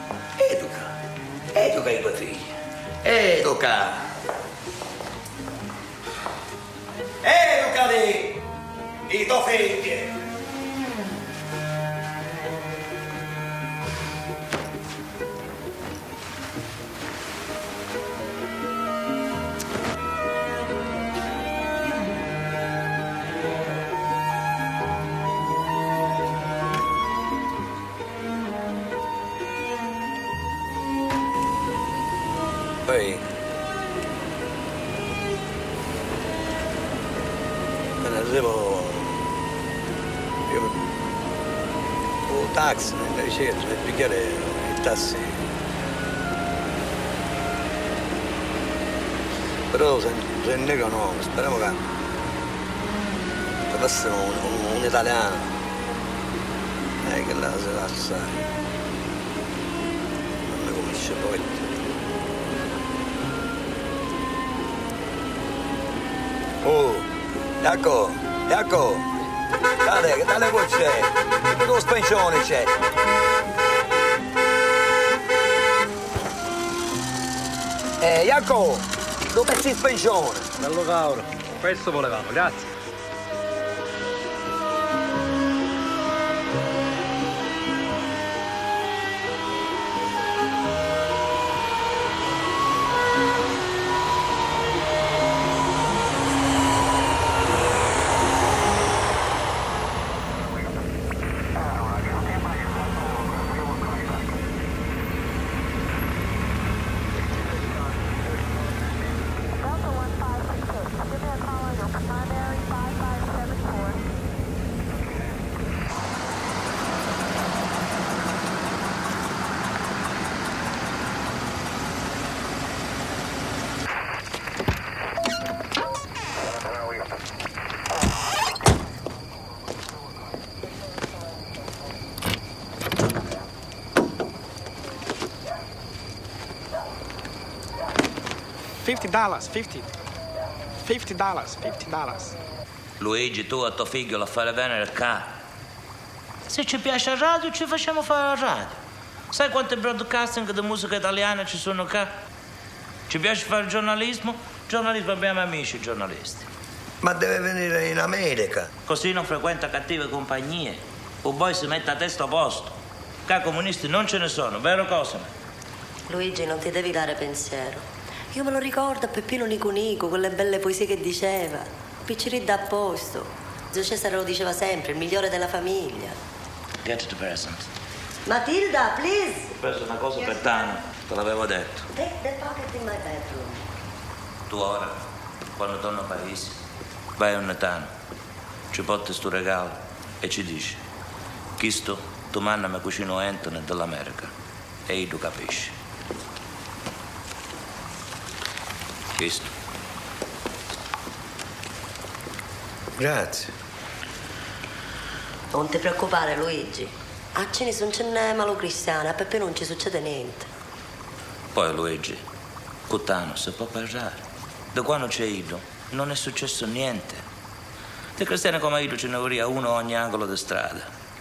Educa i tuoi figli. Educali i tuoi figli. Poi me ne arrivo io un taxi nella ricerca per pigliare il tassi, però se negano speriamo che fossimo un italiano che la si va assai, non mi conosce poi. Oh, Jaco, dale qua c'è, tutto lo spencione c'è. Jaco, dove si spencione? Bello cavolo, questo volevamo, grazie. $50. Luigi, tu a tuo figlio la fai bene nel carro. Se ci piace la radio, ci facciamo fare la radio. Sai quante broadcasting di musica italiana ci sono qua? Ci piace fare giornalismo? Giornalismo, abbiamo amici giornalisti. Ma deve venire in America. Così non frequenta cattive compagnie. O poi si mette a testa a posto. Qua comunisti non ce ne sono, vero Cosimo? Luigi, non ti devi dare pensiero. Io me lo ricordo a Peppino Nico, quelle belle poesie che diceva. Picciridda a posto. Zio Cesare lo diceva sempre, il migliore della famiglia. Get the present. Matilda, please. Ho preso una cosa per Tano, te l'avevo detto. Take the pocket in my bedroom. Tu ora, quando torni a Parigi, vai a un Tano, ci porti sto regalo e ci dici: questo domani mi cucino Anthony dell'America. E tu capisci. Questo. Grazie. Non ti preoccupare, Luigi. A Cini non ce n'è malo cristiano, a Peppe non ci succede niente. Poi Luigi, con Tano si può parlare. Da quando c'è Ido non è successo niente. Di cristiani come Ido ce ne vorrà uno a ogni angolo di strada.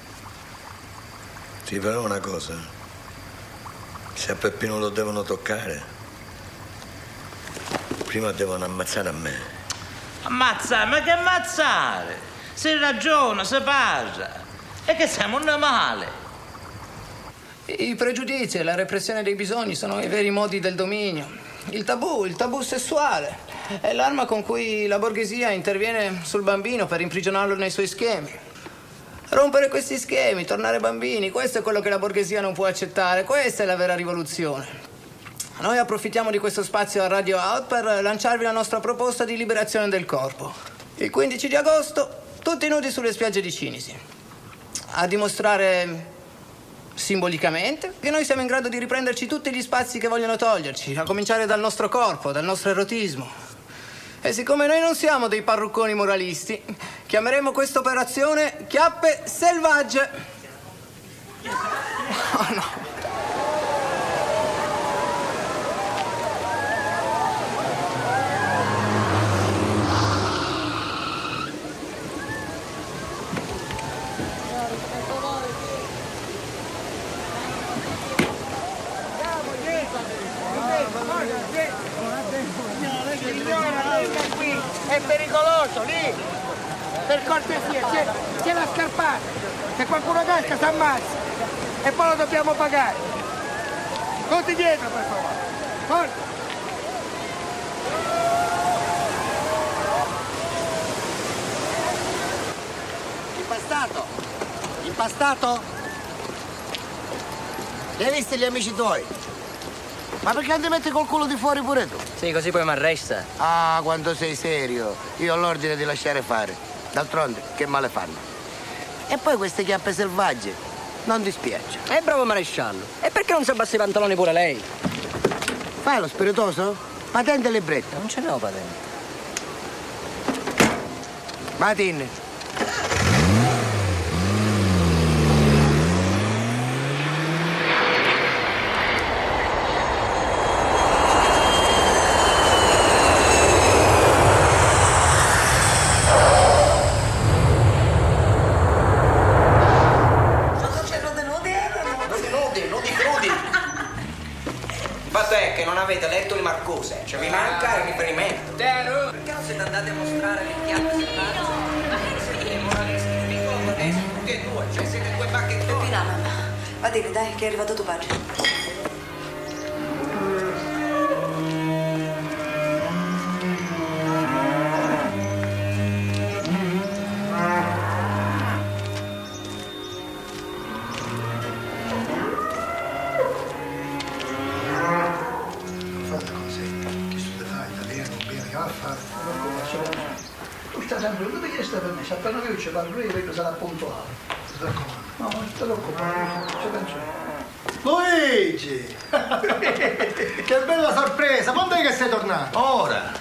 Sì, però una cosa. Se a Peppino lo devono toccare, prima devono ammazzare a me. Ammazzare? Ma che ammazzare? Si ragiona, si parla. E che siamo un male. I pregiudizi e la repressione dei bisogni sono i veri modi del dominio. Il tabù sessuale è l'arma con cui la borghesia interviene sul bambino per imprigionarlo nei suoi schemi. Rompere questi schemi, tornare bambini, questo è quello che la borghesia non può accettare. Questa è la vera rivoluzione. Noi approfittiamo di questo spazio a Radio Out per lanciarvi la nostra proposta di liberazione del corpo. Il 15 di agosto, tutti nudi sulle spiagge di Cinisi. A dimostrare simbolicamente che noi siamo in grado di riprenderci tutti gli spazi che vogliono toglierci, a cominciare dal nostro corpo, dal nostro erotismo. E siccome noi non siamo dei parrucconi moralisti, chiameremo questa operazione Chiappe Selvagge. Oh no. Signora, venga qui, è pericoloso, lì. Per cortesia, c'è la scarpata. Se qualcuno casca si ammazza. E poi lo dobbiamo pagare. Conti dietro, per favore. Forza. Impastato? Impastato? Li hai visti gli amici tuoi? Ma perché non ti metti col culo di fuori pure tu? Sì, così poi mi arresta. Ah, quando sei serio. Io ho l'ordine di lasciare fare. D'altronde, che male fanno? E poi queste chiappe selvagge, non ti spiace. È bravo maresciallo. E perché non si abbassa i pantaloni pure lei? Fai lo spiritoso? Patente e libretto. Non ce n'ho patente. Matin. Avete letto le Marcuse? Cioè, vi manca il riferimento. Perché non siete andati a mostrare le chiappe selvagge? Moralisti, tutti e due, cioè siete due bacchettoni. Peppina, mamma. Va bene, dai, che è arrivato tuo padre. Per me, se appena io ci parlo io vedo sarà puntuale. Ti raccomando. No, non ti preoccupare, ci penso io. Luigi! Che bella sorpresa! Quando è che sei tornato? Ora!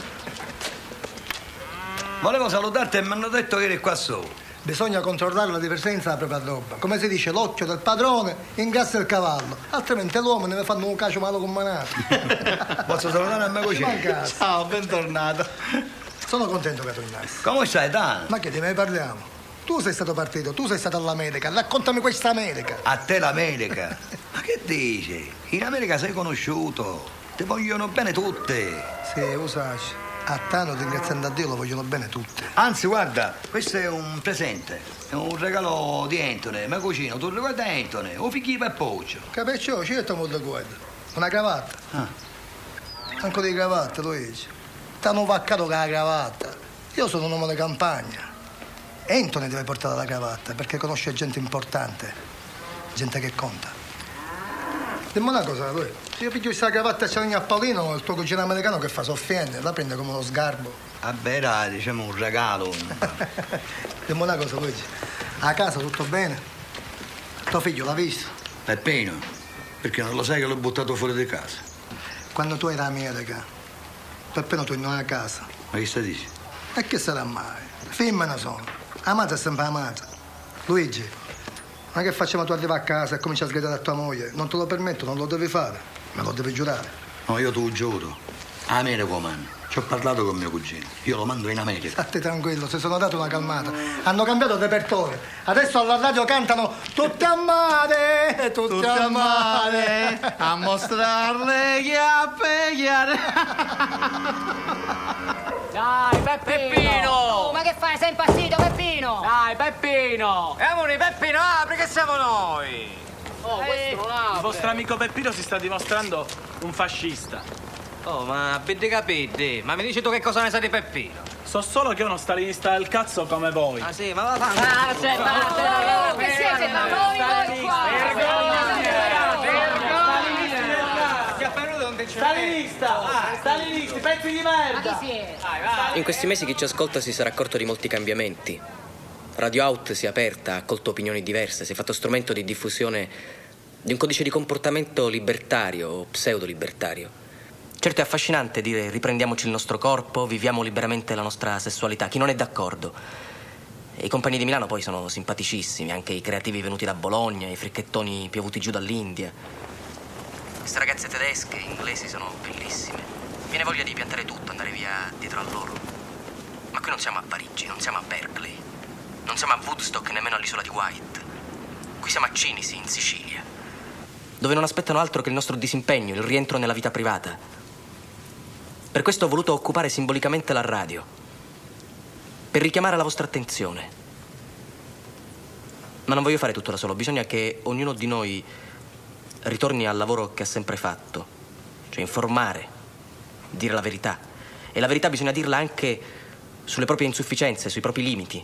Volevo salutarti e mi hanno detto che eri qua solo. Bisogna controllare la diversità della propria roba. Come si dice, l'occhio del padrone ingassa il cavallo. Altrimenti l'uomo ne fanno un cacio malo con manato. Posso salutare a me così? Ciao, bentornato. Sono contento che tornassi. Come stai, Dan? Ma che di me parliamo? Tu sei stato partito, tu sei stato all'America. Raccontami questa America. A te l'America? Ma che dici? In America sei conosciuto. Ti vogliono bene tutte. Sì, usaci. A Tano, ringraziando a Dio, lo vogliono bene tutte. Anzi, guarda, questo è un presente. È un regalo di Anthony. Ma cucino, tu ricordi Anthony? O figlio per Poggio. Capisci? Certo, molto guarda. Una cravatta. Anche di cravatta, Luigi. T'hanno vaccato con la cravatta. Io sono un uomo di campagna. Anthony deve portare la cravatta perché conosce gente importante, gente che conta. Dimmi una cosa, lui. Se io piglio questa cravatta e ce a Paolino, il tuo cugino americano che fa soffiente, la prende come uno sgarbo. Vabbè, dai, diciamo un regalo. Dimmi una cosa, Luigi. A casa tutto bene? Tuo figlio l'ha visto? Peppino, perché non lo sai che l'ho buttato fuori di casa? Quando tu eri America. Peppino tu non a casa. Ma che stai dici? E che sarà mai? Figli me ne sono. Amata è sempre amata. Luigi, ma che facciamo tu arrivare a casa e cominci a sgridare a tua moglie? Non te lo permetto, non lo devi fare. Me lo devi giurare. No, io te lo giuro. America, man. Ci ho parlato con mio cugino. Io lo mando in America. State tranquillo, si sono dato una calmata. Hanno cambiato repertorio. Adesso alla radio cantano tutte amate, tutte amate. A mostrarle chiappe chiare. Dai, Peppino! Oh, ma che fai? Sei impazzito, Peppino? Dai, Peppino! E amore, Peppino, apri che siamo noi! Oh, questo non apre. Il vostro amico Peppino si sta dimostrando un fascista. Oh, ma avete capito? Ma mi dici tu che cosa ne sai di Peppino? So solo che è uno stalinista del cazzo come voi. Ah sì, ma va tanto. Che siete? Ma voi Stalinisti, pezzi di merda! Ma chi siete? In questi mesi chi ci ascolta si sarà accorto di molti cambiamenti. Radio Out si è aperta, ha colto opinioni diverse, si è fatto strumento di diffusione di un codice di comportamento libertario o pseudo-libertario. Certo è affascinante dire riprendiamoci il nostro corpo, viviamo liberamente la nostra sessualità. Chi non è d'accordo? E i compagni di Milano poi sono simpaticissimi, anche i creativi venuti da Bologna, i fricchettoni piovuti giù dall'India. Queste ragazze tedesche, inglesi sono bellissime. Viene voglia di piantare tutto, andare via dietro a loro. Ma qui non siamo a Parigi, non siamo a Berkeley, non siamo a Woodstock, nemmeno all'isola di White. Qui siamo a Cinisi, in Sicilia, dove non aspettano altro che il nostro disimpegno, il rientro nella vita privata. Per questo ho voluto occupare simbolicamente la radio, per richiamare la vostra attenzione. Ma non voglio fare tutto da solo, bisogna che ognuno di noi ritorni al lavoro che ha sempre fatto, cioè informare, dire la verità. E la verità bisogna dirla anche sulle proprie insufficienze, sui propri limiti.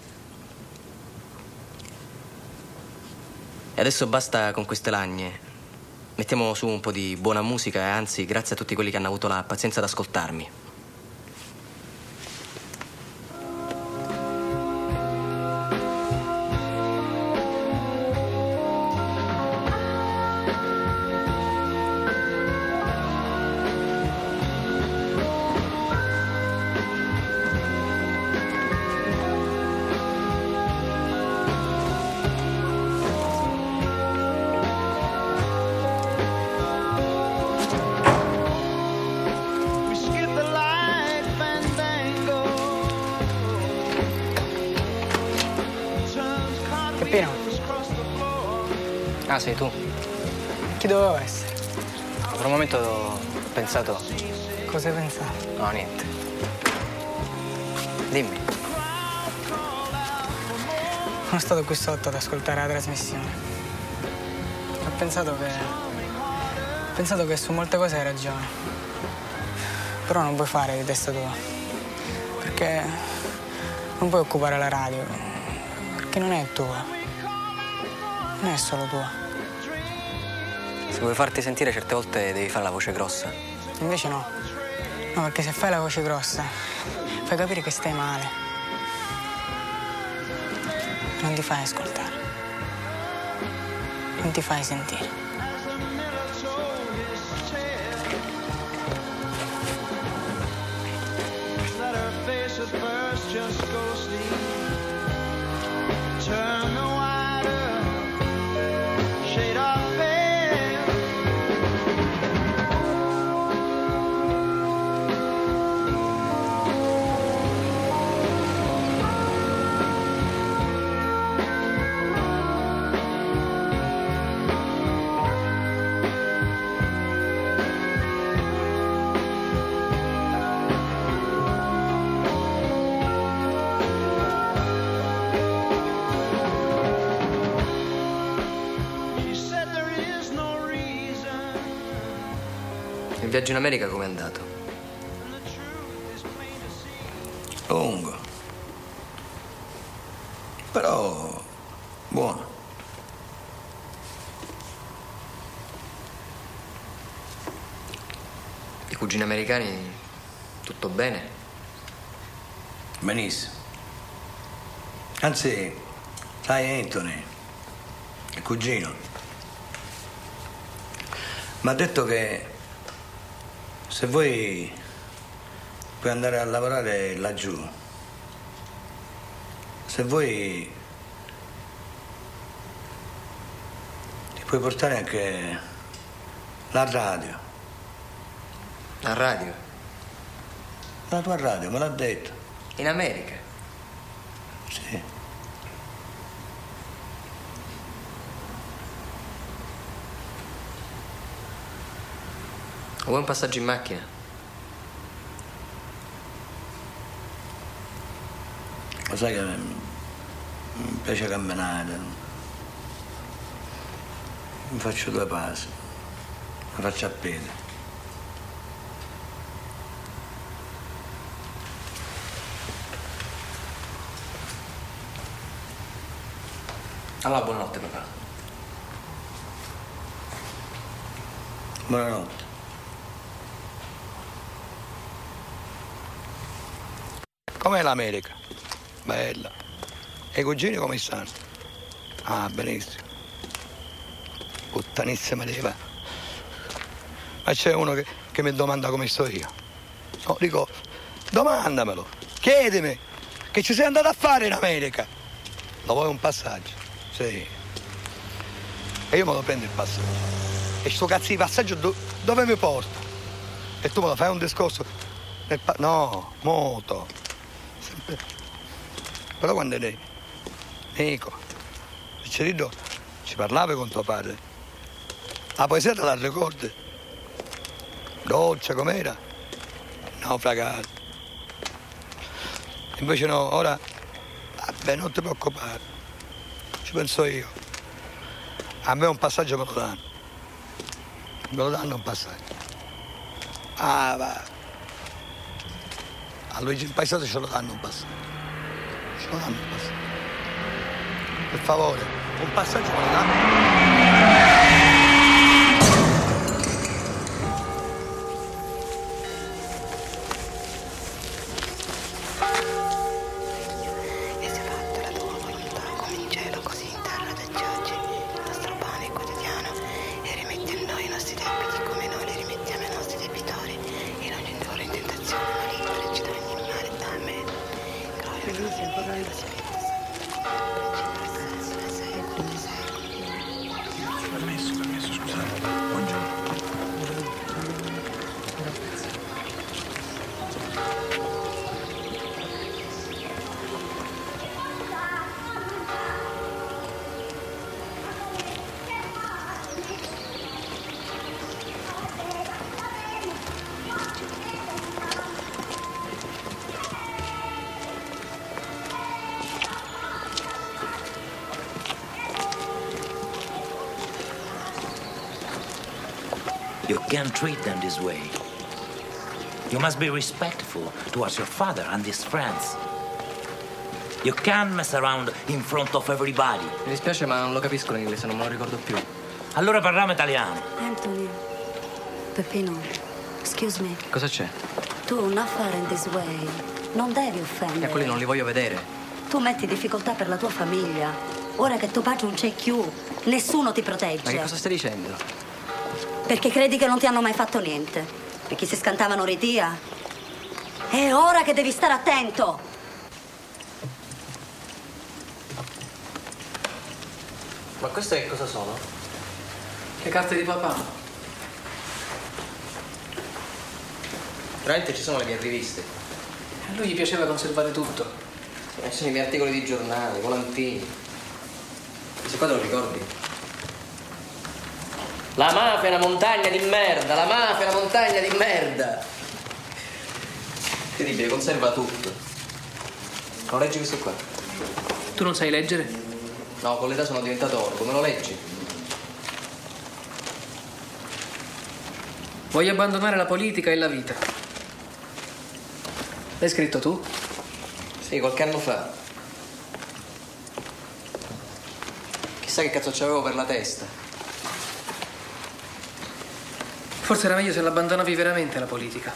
E adesso basta con queste lagne. Mettiamo su un po' di buona musica e anzi, grazie a tutti quelli che hanno avuto la pazienza di ascoltarmi. Peppino? Ah, sei tu? Chi dovevo essere? Per un momento ho pensato... Cosa hai pensato? No, niente. Dimmi. Sono stato qui sotto ad ascoltare la trasmissione. Ho pensato che su molte cose hai ragione. Però non puoi fare di testa tua. Perché non puoi occupare la radio. Perché non è tua. Non è solo tua. Se vuoi farti sentire certe volte devi fare la voce grossa. Invece no. No, perché se fai la voce grossa fai capire che stai male. Non ti fai ascoltare. Non ti fai sentire. Il viaggio in America com'è andato? Lungo. Però buono. I cugini americani, tutto bene? Benissimo. Anzi, sai Anthony, il cugino, mi ha detto che se vuoi puoi andare a lavorare laggiù. Se vuoi ti puoi portare anche la radio. La radio? La tua radio, me l'ha detto. In America? Sì. Vuoi un passaggio in macchina? Lo sai che mi piace camminare. Mi faccio 2 passi. Mi faccio a piedi. Allora, buonanotte, papà. Buonanotte. Com'è l'America? Bella. E i cugini come stanno? Ah, benissimo. Puttanissima leva. Ma c'è uno che mi domanda come sto io. No, dico, domandamelo, chiedimi, che ci sei andato a fare in America? Lo vuoi un passaggio? Sì. E io me lo prendo il passaggio. E sto cazzo di passaggio dove mi porta? E tu me lo fai un discorso? No, moto. Sempre. Però quando eri Nico, Ciccerino, ci parlavi con tuo padre. La poesia te la ricordi? Dolce com'era? naufragati. Invece no, ora, vabbè, non ti preoccupare, ci penso io. A me un passaggio me lo danno un passaggio. Ah, va. A Luigi il Paesato ce lo danno un passaggio. Ce lo danno un passaggio. Per favore, un passaggio me lo danno. Permesso, scusate. Buongiorno. You can't treat them this way. You must be respectful towards your father and his friends. You can't mess around in front of everybody. Mi dispiace, ma non lo capisco l'inglese, non me lo ricordo più. Allora parliamo italiano. Anthony, Peppino, excuse me. Cosa c'è? Tu, not fare in this way. Non devi offendere. E quelli non li voglio vedere. Tu metti difficoltà per la tua famiglia. Ora che tuo padre non c'è più, nessuno ti protegge. Ma che cosa stai dicendo? Perché credi che non ti hanno mai fatto niente? Perché si scantavano ritia? È ora che devi stare attento! Ma queste che cosa sono? Le carte di papà. Veramente ci sono le mie riviste. A lui gli piaceva conservare tutto. Sono i miei articoli di giornale, volantini. Questo qua te lo ricordi? La mafia è una montagna di merda, la mafia è una montagna di merda. Incredibile, conserva tutto. Non leggi questo qua? Tu non sai leggere? No, con l'età sono diventato orco, me lo leggi? Voglio abbandonare la politica e la vita. L'hai scritto tu? Sì, qualche anno fa. Chissà che cazzo c'avevo per la testa. Forse era meglio se l'abbandonavi veramente la politica.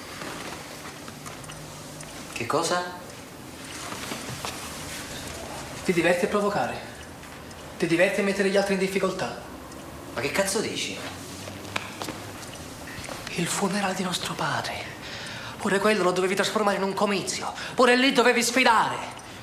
Che cosa? Ti diverti a provocare. Ti diverti a mettere gli altri in difficoltà. Ma che cazzo dici? Il funerale di nostro padre. Pure quello lo dovevi trasformare in un comizio. Pure lì dovevi sfidare.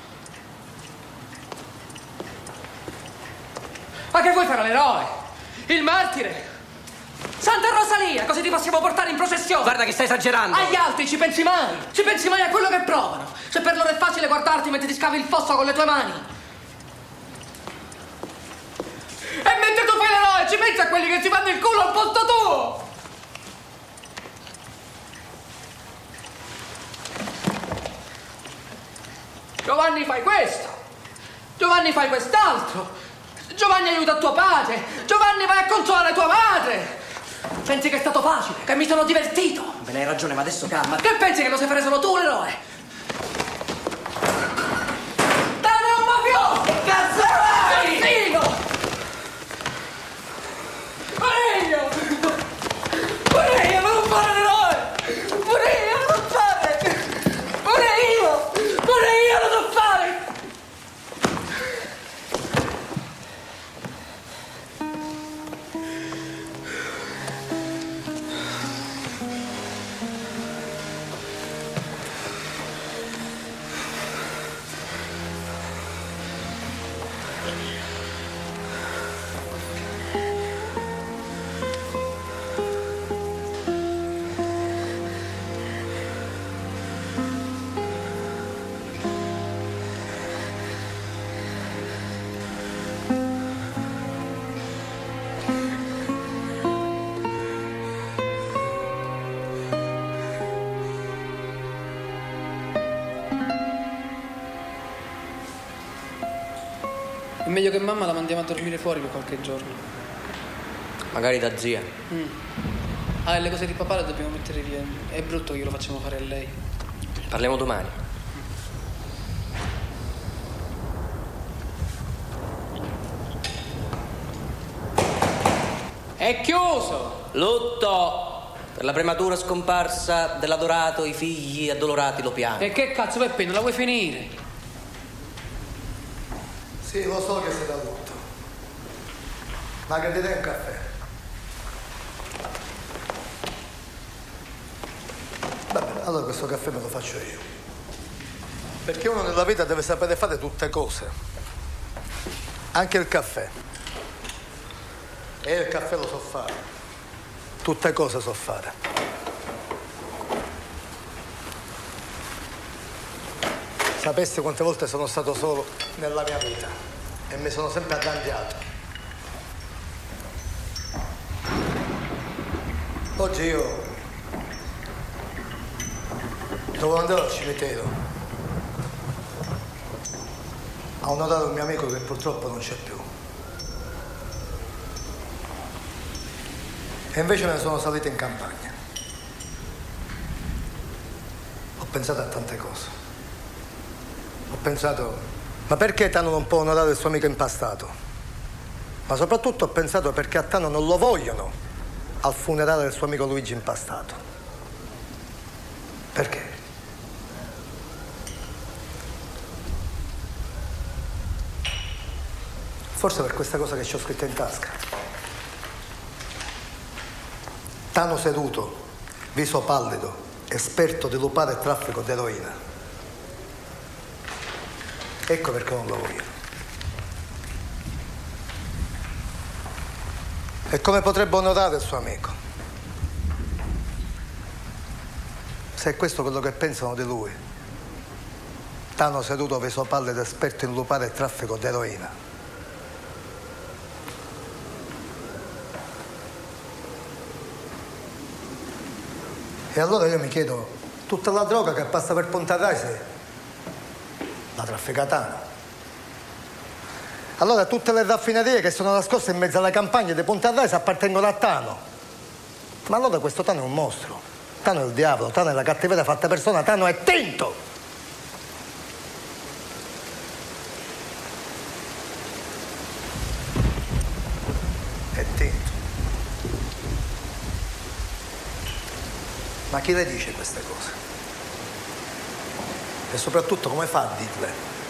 Ma che vuoi fare l'eroe? Il martire? Santa Rosalia, così ti possiamo portare in processione. Guarda che stai esagerando. Agli altri ci pensi mai? Ci pensi mai a quello che provano? Se per loro è facile guardarti mentre ti scavi il fosso con le tue mani. E mentre tu fai l'eroe, ci pensi a quelli che ti fanno il culo al posto tuo. Giovanni fai questo. Giovanni fai quest'altro. Giovanni aiuta tuo padre. Giovanni vai a consolare tua madre. Pensi che è stato facile? Che mi sono divertito? Ve ne hai ragione, ma adesso calma. Che pensi che lo sai fare solo tu, l'eroe? Date un mafioso! Che cazzo fai? Assassino! Pure io, ma non fare l'eroe! Pure io lo so fare! Pure io lo so fare! meglio che mamma la mandiamo a dormire fuori per qualche giorno. Magari da zia. Ah, e le cose di papà le dobbiamo mettere via. È brutto che glielo facciamo fare a lei. Parliamo domani. È chiuso! Lutto per la prematura scomparsa dell'adorato, i figli addolorati lo piangono. E che cazzo, Peppe, non la vuoi finire? Sì, lo so che sei da lutto. Ma che ti dai un caffè? Va bene, allora questo caffè me lo faccio io. Perché uno nella vita deve sapere fare tutte cose. Anche il caffè. E il caffè lo so fare. Tutte cose so fare. Sapessi quante volte sono stato solo nella mia vita e mi sono sempre arrangiato. Oggi io dovevo andare al cimitero a onorare un mio amico che purtroppo non c'è più. E invece me ne sono salito in campagna. Ho pensato a tante cose. Ho pensato, ma perché Tano non può onorare il suo amico impastato? Ma soprattutto ho pensato perché a Tano non lo vogliono al funerale del suo amico Luigi impastato. Perché? Forse per questa cosa che ci ho scritto in tasca. Tano seduto, viso pallido, esperto di lupare e traffico di eroina. Ecco perché non lo voglio. E come potrebbe onorare il suo amico? Se è questo quello che pensano di lui. Tano seduto, viso pallido, esperto in lupare e traffico di eroina. E allora io mi chiedo, tutta la droga che passa per Ponte Raisi la traffica Tano. Allora tutte le raffinerie che sono nascoste in mezzo alle campagne di Ponte Raisi appartengono a Tano. Ma allora questo Tano è un mostro. Tano è il diavolo, Tano è la cattiveria fatta persona, Tano è Tinto! È Tinto. Ma chi le dice queste cose? E soprattutto come fa a dirle?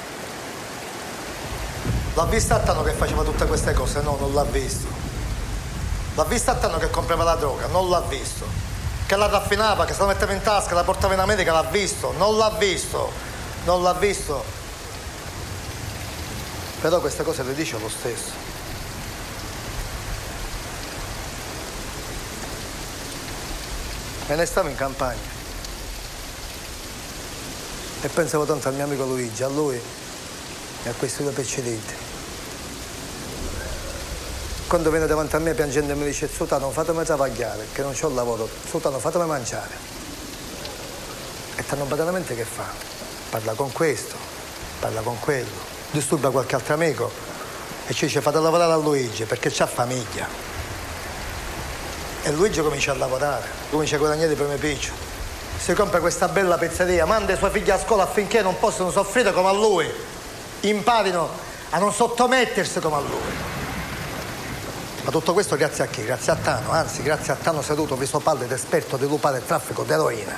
L'ha vista a Tano che faceva tutte queste cose? No, non l'ha visto. L'ha vista a Tano che comprava la droga? Non l'ha visto. Che la raffinava, che se la metteva in tasca, la portava in America? L'ha visto? Non l'ha visto. Non l'ha visto. Però queste cose le dice lo stesso. Me ne stavo in campagna e pensavo tanto al mio amico Luigi, a lui e a questi due pecciolini. Quando viene davanti a me piangendo e mi dice Zutano fatemi travagliare, che non c'ho lavoro, Zutano fatemi mangiare. E Tano banalmente che fa? Parla con questo, parla con quello, disturba qualche altro amico e ci dice fate lavorare a Luigi perché c'ha famiglia. E Luigi comincia a lavorare, comincia a guadagnare i primi picci. Si compra questa bella pizzeria, manda i suoi figli a scuola affinché non possano soffrire come a lui. Imparino a non sottomettersi come a lui. Ma tutto questo grazie a chi? Grazie a Tano, anzi grazie a Tano seduto, viso pallido, esperto di lupare e traffico di eroina.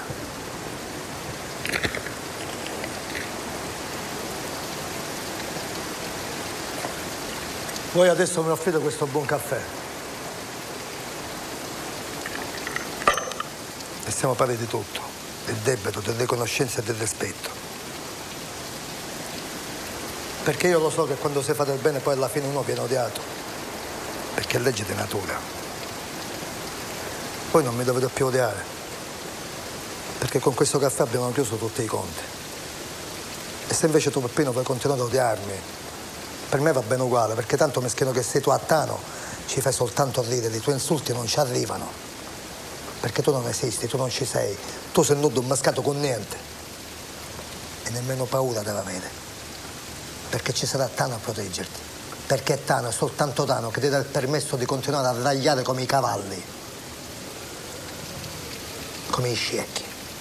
Voi adesso mi offrite questo buon caffè. E stiamo a parlare di tutto, del debito, delle conoscenze e del rispetto. Perché io lo so che quando si fa del bene poi alla fine uno viene odiato. Perché è legge di natura. Poi non mi dovete più odiare. Perché con questo caffè abbiamo chiuso tutti i conti. E se invece tu, Peppino, vuoi continuare ad odiarmi, per me va bene uguale, perché tanto meschino che sei tu a Tano, ci fai soltanto ridere, i tuoi insulti non ci arrivano. Perché tu non esisti, tu non ci sei, tu sei nudo un mascato con niente. E nemmeno paura deve avere. Perché ci sarà Tano a proteggerti. Perché è Tano, soltanto Tano, che ti dà il permesso di continuare a tagliare come i cavalli. Come i sciecchi.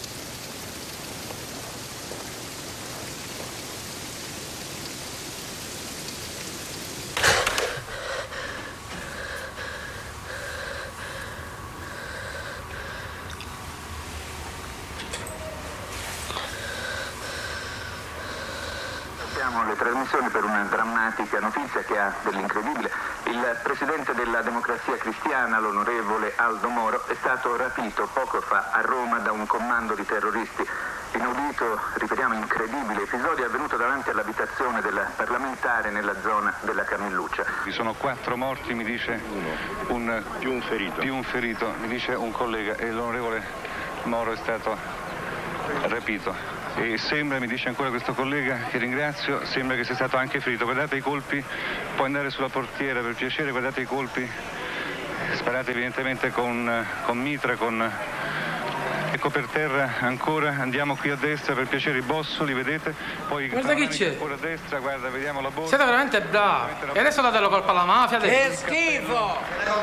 Le trasmissioni per una drammatica notizia che ha dell'incredibile. Il presidente della Democrazia Cristiana, l'onorevole Aldo Moro, è stato rapito poco fa a Roma da un comando di terroristi. Inaudito, ripetiamo, incredibile episodio è avvenuto davanti all'abitazione del parlamentare nella zona della Camilluccia. Vi sono 4 morti, mi dice più un ferito, mi dice un collega, e l'onorevole Moro è stato rapito. E sembra, mi dice ancora questo collega, che ringrazio, sembra che sia stato anche ferito. Guardate i colpi, può andare sulla portiera per piacere, guardate i colpi, sparati evidentemente con mitra, ecco per terra ancora, andiamo qui a destra per piacere, i bossoli, vedete? Poi guarda chi c'è. Ancora a destra, guarda, vediamo la borsa. Siete veramente bravi. E adesso date la colpa alla mafia. Che schifo!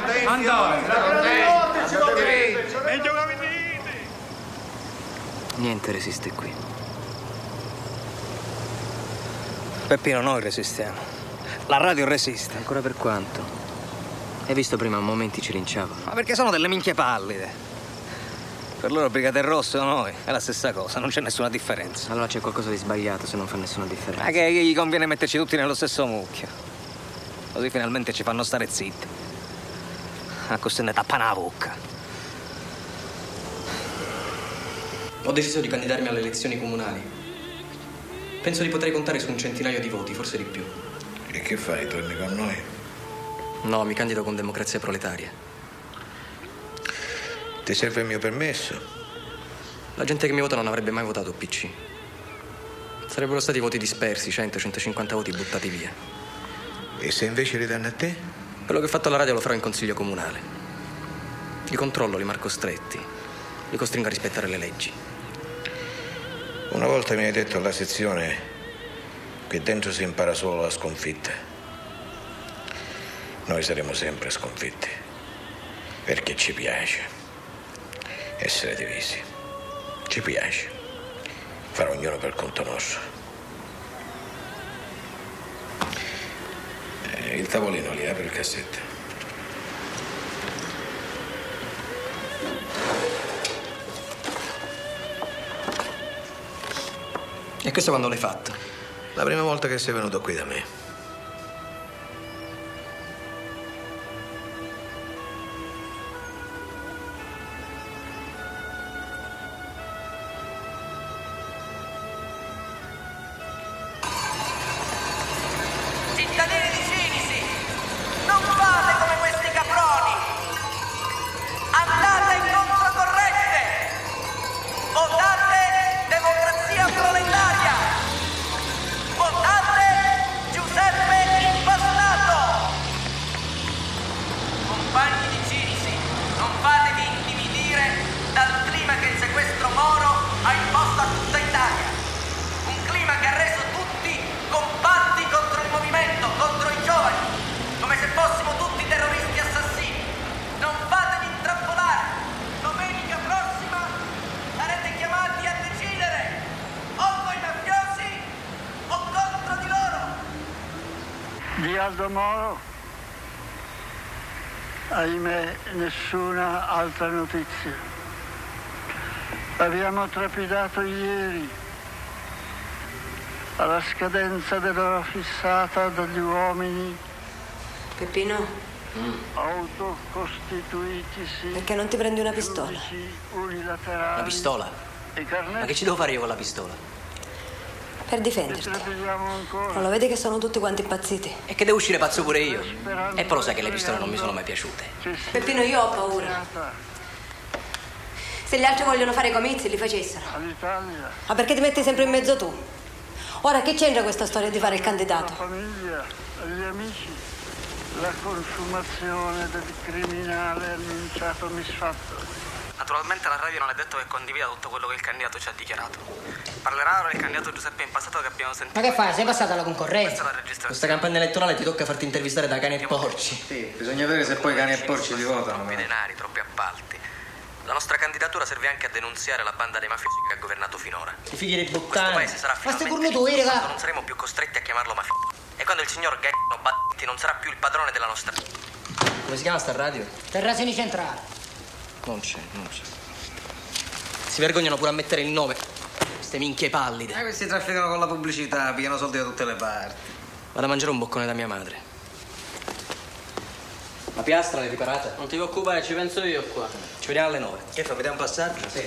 Niente resiste qui. Peppino, noi resistiamo. La radio resiste. Ancora per quanto? Hai visto prima a momenti ci linciava. Ma perché sono delle minchie pallide. Per loro Brigate Rosse o noi è la stessa cosa, non c'è nessuna differenza. Allora c'è qualcosa di sbagliato se non fa nessuna differenza. Ma che gli conviene metterci tutti nello stesso mucchio. Così finalmente ci fanno stare zitti. A così ne tappano la bocca. Ho deciso di candidarmi alle elezioni comunali. Penso di poter contare su un centinaio di voti, forse di più. E che fai? Torni con noi? No, mi candido con Democrazia Proletaria. Ti serve il mio permesso? La gente che mi vota non avrebbe mai votato PC. Sarebbero stati voti dispersi, 100-150 voti buttati via. E se invece li danno a te? Quello che ho fatto alla radio lo farò in consiglio comunale. Li controllo, li marco stretti. Li costringo a rispettare le leggi. Una volta mi hai detto alla sezione che dentro si impara solo la sconfitta. Noi saremo sempre sconfitti, perché ci piace essere divisi. Ci piace fare ognuno per conto nostro. Il tavolino lì, apri il cassetto. E questo quando l'hai fatto? La prima volta che sei venuto qui da me. Cittadini di Cinisi, non fate come questi caproni. Andate in controcorrente. Votate Democrazia Proletaria. Votate Giuseppe Impastato. Compagni di Cinisi, non fatevi intimidire dal clima che il sequestro Moro ha imposto a tutta Italia. Un clima che ha reso tutti compatti contro il movimento, contro i giovani, come se fossimo tutti terroristi assassini. Non fatevi intrappolare. Domenica prossima sarete chiamati a decidere o coi mafiosi o contro di loro. Di Aldo Moro, ahimè, nessuna altra notizia. Abbiamo trepidato ieri alla scadenza dell'ora fissata dagli uomini Peppino, autocostituitisi. perché non ti prendi una pistola? Unilaterali. La pistola? Ma che ci devo fare io con la pistola? Per difenderti. Non lo vedi che sono tutti quanti impazziti? E che devo uscire pazzo pure io? E poi lo sai che le pistole non mi sono mai piaciute. Peppino, io ho paura. Se gli altri vogliono fare i comizi, li facessero. Ma perché ti metti sempre in mezzo tu? Ora, che c'entra questa storia di fare il candidato? La famiglia, gli amici, la consumazione del criminale annunciato misfatto. Naturalmente la radio non è detto che condivida tutto quello che il candidato ci ha dichiarato. Parlerà ora il candidato Giuseppe Impastato che abbiamo sentito. Ma che fai? Sei passata alla concorrenza? Questa è la registrazione. Questa campagna elettorale ti tocca farti intervistare da cani e porci. Sì, bisogna vedere se poi cani e porci ti votano. Troppi denari, troppi appalti. La nostra candidatura serve anche a denunziare la banda dei mafiosi che ha governato finora. I figli di puttana. Questo paese sarà finalmente quando non saremo più costretti a chiamarlo mafioso. E quando il signor Gaetano Batti non sarà più il padrone della nostra... Come si chiama sta radio? Terrasini Centrale. Non c'è. Si vergognano pure a mettere il nome. Queste minchie pallide. Questi trafficano con la pubblicità, pigliano soldi da tutte le parti. Vado a mangiare un boccone da mia madre. La piastra l'hai riparata? Non ti preoccupare, ci penso io qua. Ci vediamo alle 9. Che fa, vediamo un passaggio? Sì.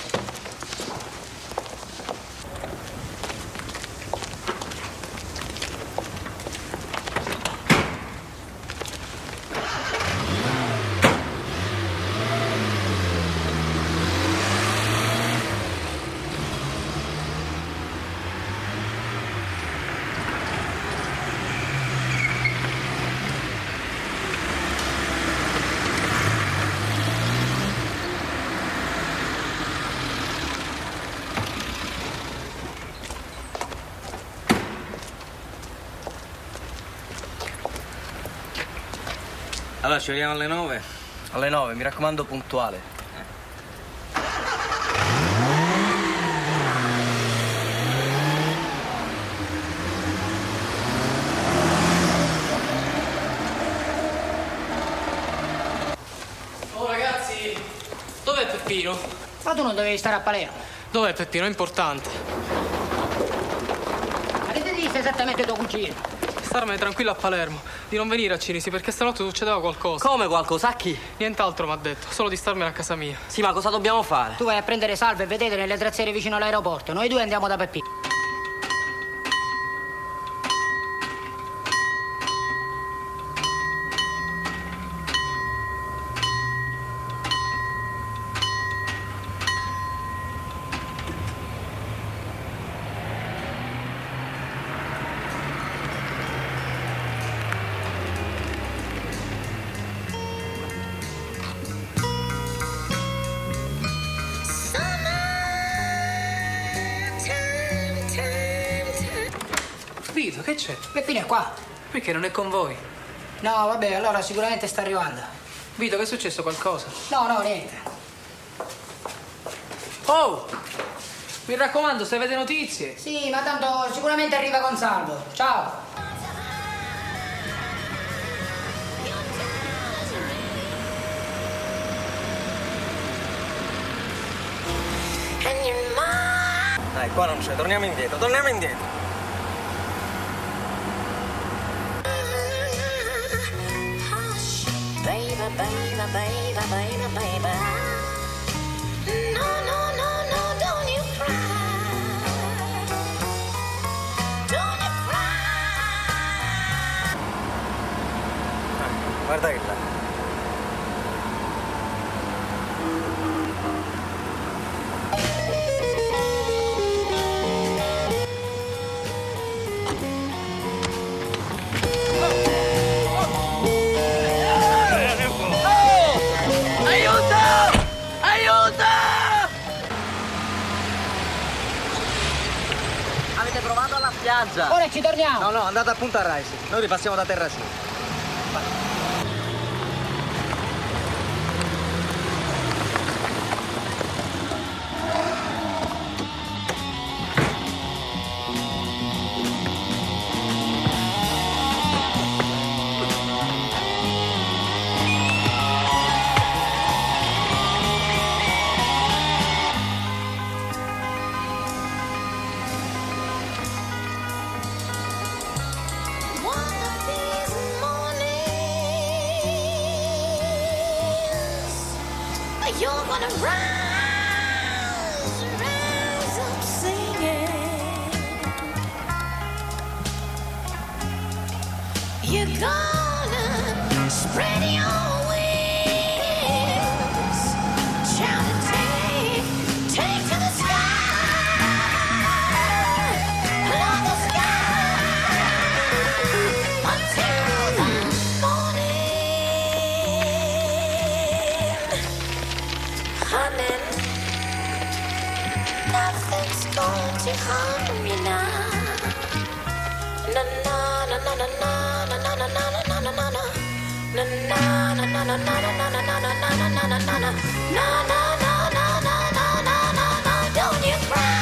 Allora, ci vediamo alle 9? Alle 9, mi raccomando puntuale. Oh ragazzi, dov'è Peppino? Ma tu non dovevi stare a Palermo. Dov'è Peppino? È importante. Ma che ti disse esattamente tuo cugino? Starmene tranquillo a Palermo, di non venire a Cinisi perché stanotte succedeva qualcosa. Come qualcosa? A chi? Nient'altro mi ha detto, solo di starmene a casa mia. Sì, ma cosa dobbiamo fare? Tu vai a prendere Salvo e vedete nelle trezzerie vicino all'aeroporto. Noi due andiamo da Peppino. Vito, che c'è? Peppino è qua. Perché non è con voi? No, vabbè, allora sicuramente sta arrivando. Vito, che è successo qualcosa? No, niente. Oh! Mi raccomando, se avete notizie. Sì, ma tanto sicuramente arriva con Salvo. Ciao. Dai, qua non c'è, torniamo indietro. Baby. No, don't you cry. Don't you cry. Guarda che là. Spiaggia. Ora ci torniamo. No, andate appunto a Raisi. Noi ripassiamo da Terrasini. You're gonna rise up singing. You're gonna spread your wings, shout and take to the sky, love the sky until the morning. nothing's going to harm you now. Na na na na na na na na na na na na na na. Na na na na na na na na na na na na na na na na. Na na na na na na na na na. Don't you cry.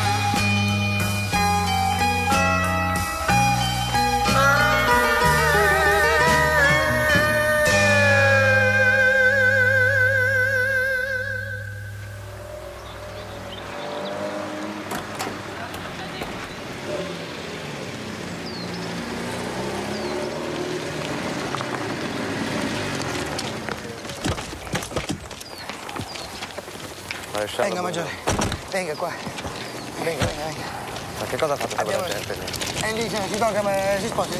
Venga, Maggiore, venga qua. Venga. Ma che cosa ha fatto quella gente? Lì si tocca, ma si sposta.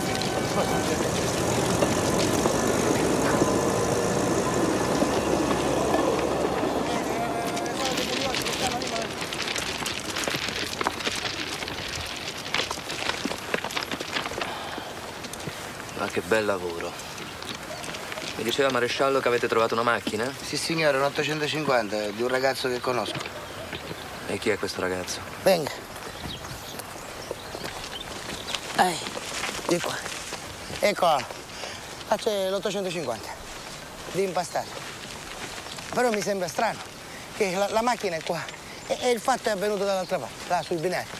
Ma che bel lavoro. Mi diceva Maresciallo che avete trovato una macchina? Sì, signore, un 850 di un ragazzo che conosco. E chi è questo ragazzo? Venga. Di qua. Ecco, c'è l'850 di impastato. Però mi sembra strano che la macchina è qua e il fatto è avvenuto dall'altra parte, là sul binario.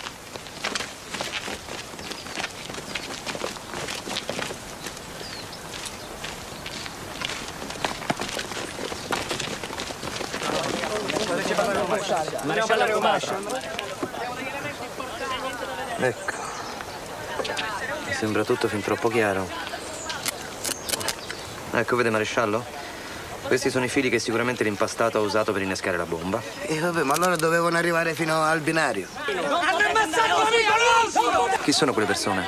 Ecco. Mi sembra tutto fin troppo chiaro. Ecco, vede Maresciallo? Questi sono i fili che sicuramente l'impastato ha usato per innescare la bomba. E vabbè, ma allora dovevano arrivare fino al binario. Hanno ammazzato pericoloso! Chi sono quelle persone?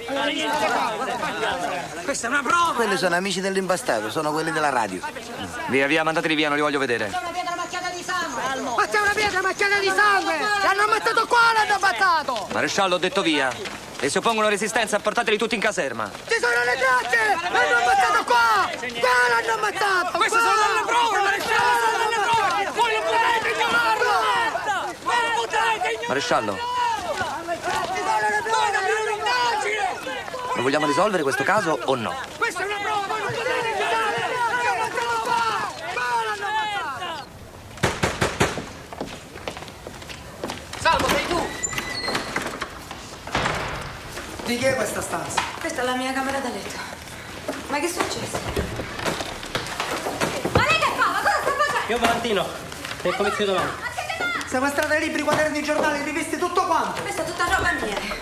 Questa è una prova! Quelli sono amici dell'impastato, sono quelli della radio. Via, mandateli via, non li voglio vedere. C'è una pietra macchiata di sangue! Ma c'è una pietra macchiata di sangue! L'hanno ammazzato qua, l'hanno ammazzato! Maresciallo, ho detto via. E se oppongono resistenza, portateli tutti in caserma. Ci sono le tracce! L'hanno ammazzato qua! Qua l'hanno ammazzato! Queste sono delle prove, Maresciallo, sono delle prove! Voi non potete ignorarlo! Non potete ignorarlo! Maresciallo. Lo vogliamo risolvere questo caso o no? Questa è una prova, voi non potete ignorarlo! L'hanno ammazzato qua! Qua l'hanno ammazzato! Salvo, sei tu! Di chi è questa stanza? Questa è la mia camera da letto. Ma che è successo? Ma lei che fa? Ma cosa sta facendo? Io Valentino, nel comizio domani. Sequestrate libri, quaderni, giornali, riviste, tutto quanto. Questa è tutta roba mia.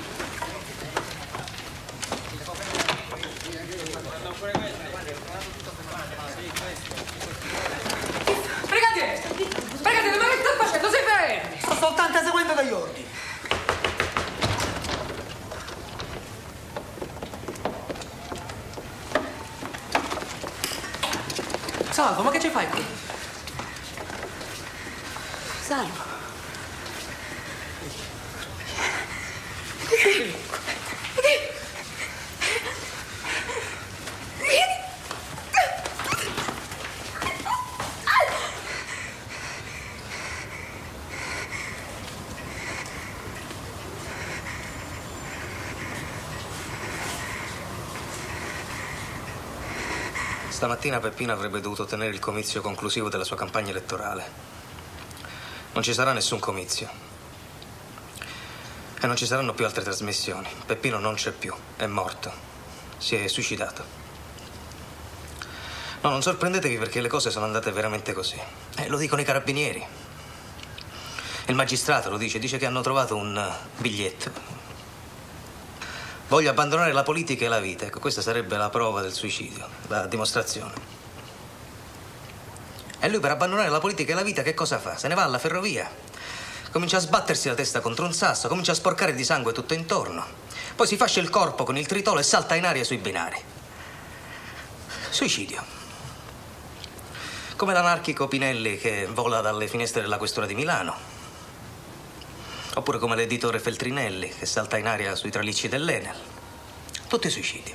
Brigadiere, ma che sta facendo? Sei fermi! Sto soltanto seguendo degli ordini. Salvo, ma che ci fai qui? Salvo. Stamattina Peppino avrebbe dovuto tenere il comizio conclusivo della sua campagna elettorale. Non ci sarà nessun comizio. E non ci saranno più altre trasmissioni. Peppino non c'è più, è morto. Si è suicidato. No, non sorprendetevi perché le cose sono andate veramente così. Lo dicono i carabinieri. Il magistrato lo dice che hanno trovato un biglietto. Voglio abbandonare la politica e la vita. Ecco, questa sarebbe la prova del suicidio, la dimostrazione. E lui per abbandonare la politica e la vita che cosa fa? Se ne va alla ferrovia. Comincia a sbattersi la testa contro un sasso, comincia a sporcare di sangue tutto intorno. Poi si fascia il corpo con il tritolo e salta in aria sui binari. Suicidio. Come l'anarchico Pinelli che vola dalle finestre della questura di Milano. Oppure come l'editore Feltrinelli che salta in aria sui tralicci dell'Enel. Tutti suicidi.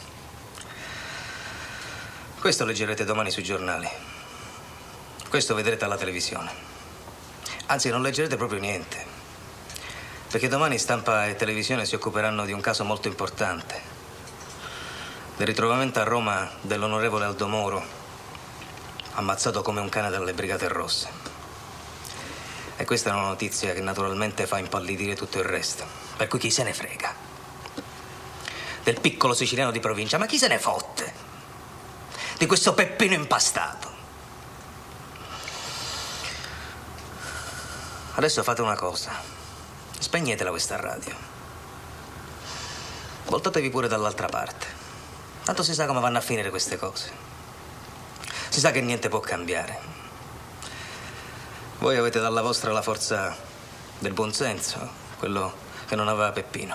Questo leggerete domani sui giornali. Questo vedrete alla televisione. Anzi, non leggerete proprio niente. Perché domani stampa e televisione si occuperanno di un caso molto importante. Del ritrovamento a Roma dell'onorevole Aldo Moro, ammazzato come un cane dalle Brigate Rosse. E questa è una notizia che naturalmente fa impallidire tutto il resto. Per cui chi se ne frega? Del piccolo siciliano di provincia, ma chi se ne fotte? Di questo Peppino impastato. Adesso fate una cosa. Spegnetela questa radio. Voltatevi pure dall'altra parte. Tanto si sa come vanno a finire queste cose. Si sa che niente può cambiare. Voi avete dalla vostra la forza del buonsenso, quello che non aveva Peppino.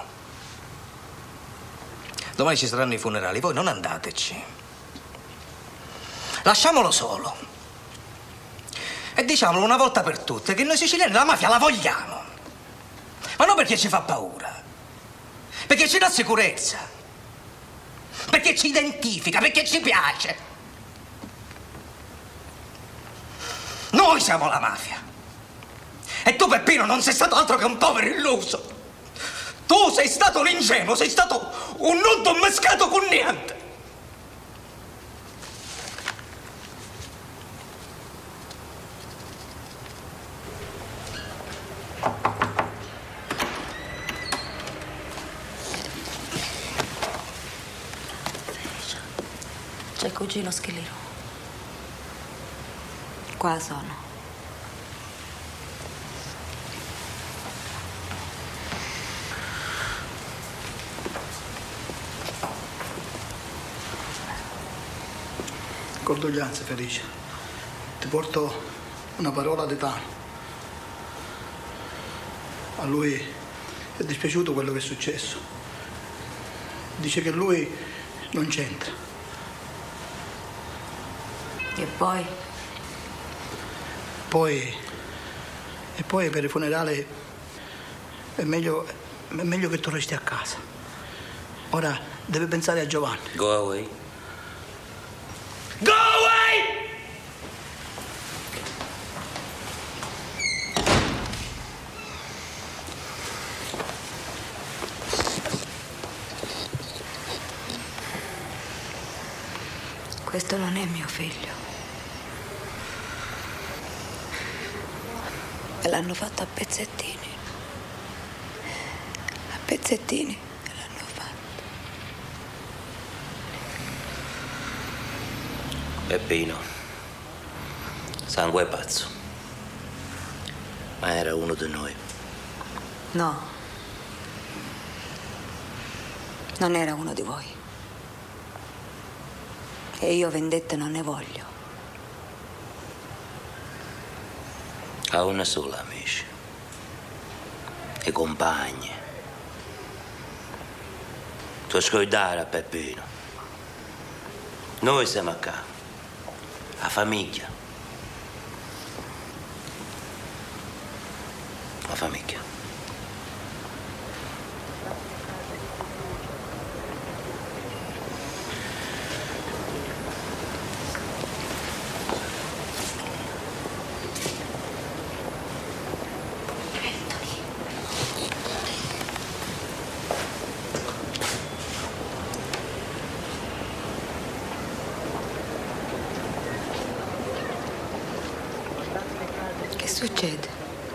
Domani ci saranno i funerali, voi non andateci. Lasciamolo solo. E diciamolo una volta per tutte che noi siciliani la mafia la vogliamo. Ma non perché ci fa paura. Perché ci dà sicurezza. Perché ci identifica, perché ci piace. Noi siamo la mafia. E tu, Peppino, non sei stato altro che un povero illuso. Tu sei stato un ingenuo, sei stato un nudo mescato con niente. C'è il cugino Schiliro. Qua sono. Condoglianze, Felice. Ti porto una parola di Tano. A lui è dispiaciuto quello che è successo. Dice che lui non c'entra. E poi? E poi per i funerali è meglio che tu resti a casa. Ora deve pensare a Giovanni. Go away. Go away! Questo non è mio figlio. Me l'hanno fatto a pezzettini. A pezzettini me l'hanno fatto. Peppino, sangue pazzo. Ma era uno di noi. No. Non era uno di voi. E io vendette non ne voglio. Ha una sola, amici. E compagni. Tu scordare a Peppino. Noi siamo qua. La famiglia. La famiglia. Che succede?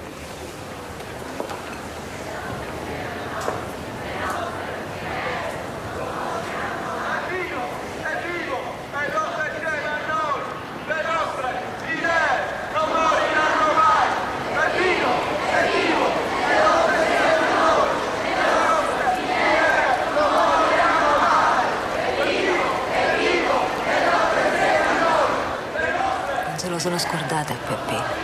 Non se lo sono scordata a Peppino.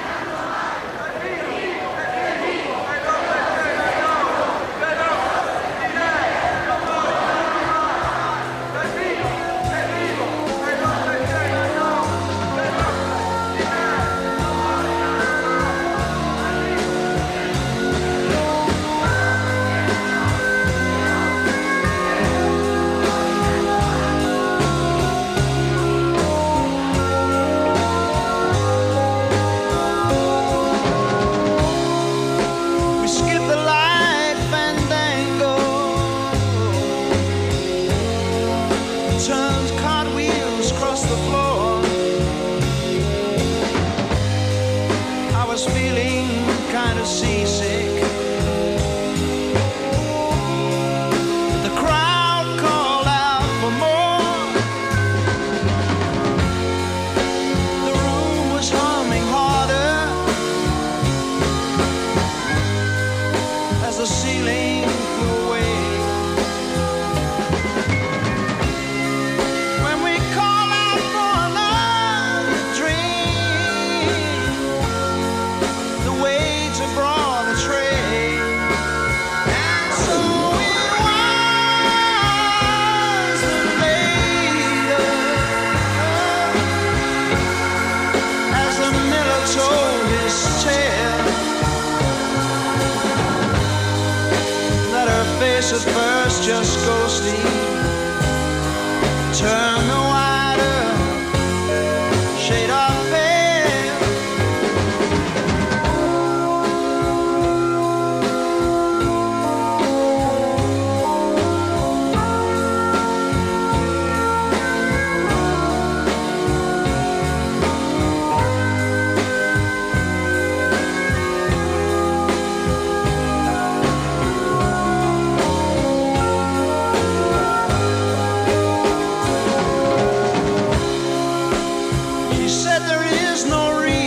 was seasick. The crowd called out for more. The room was humming harder as the ceiling flew away. When we call out for another drink, the waiter brought a tray. And so it was that later, as the miller told his tale, that her face at first just ghostly turned a wider shade of pale. She said there is no reason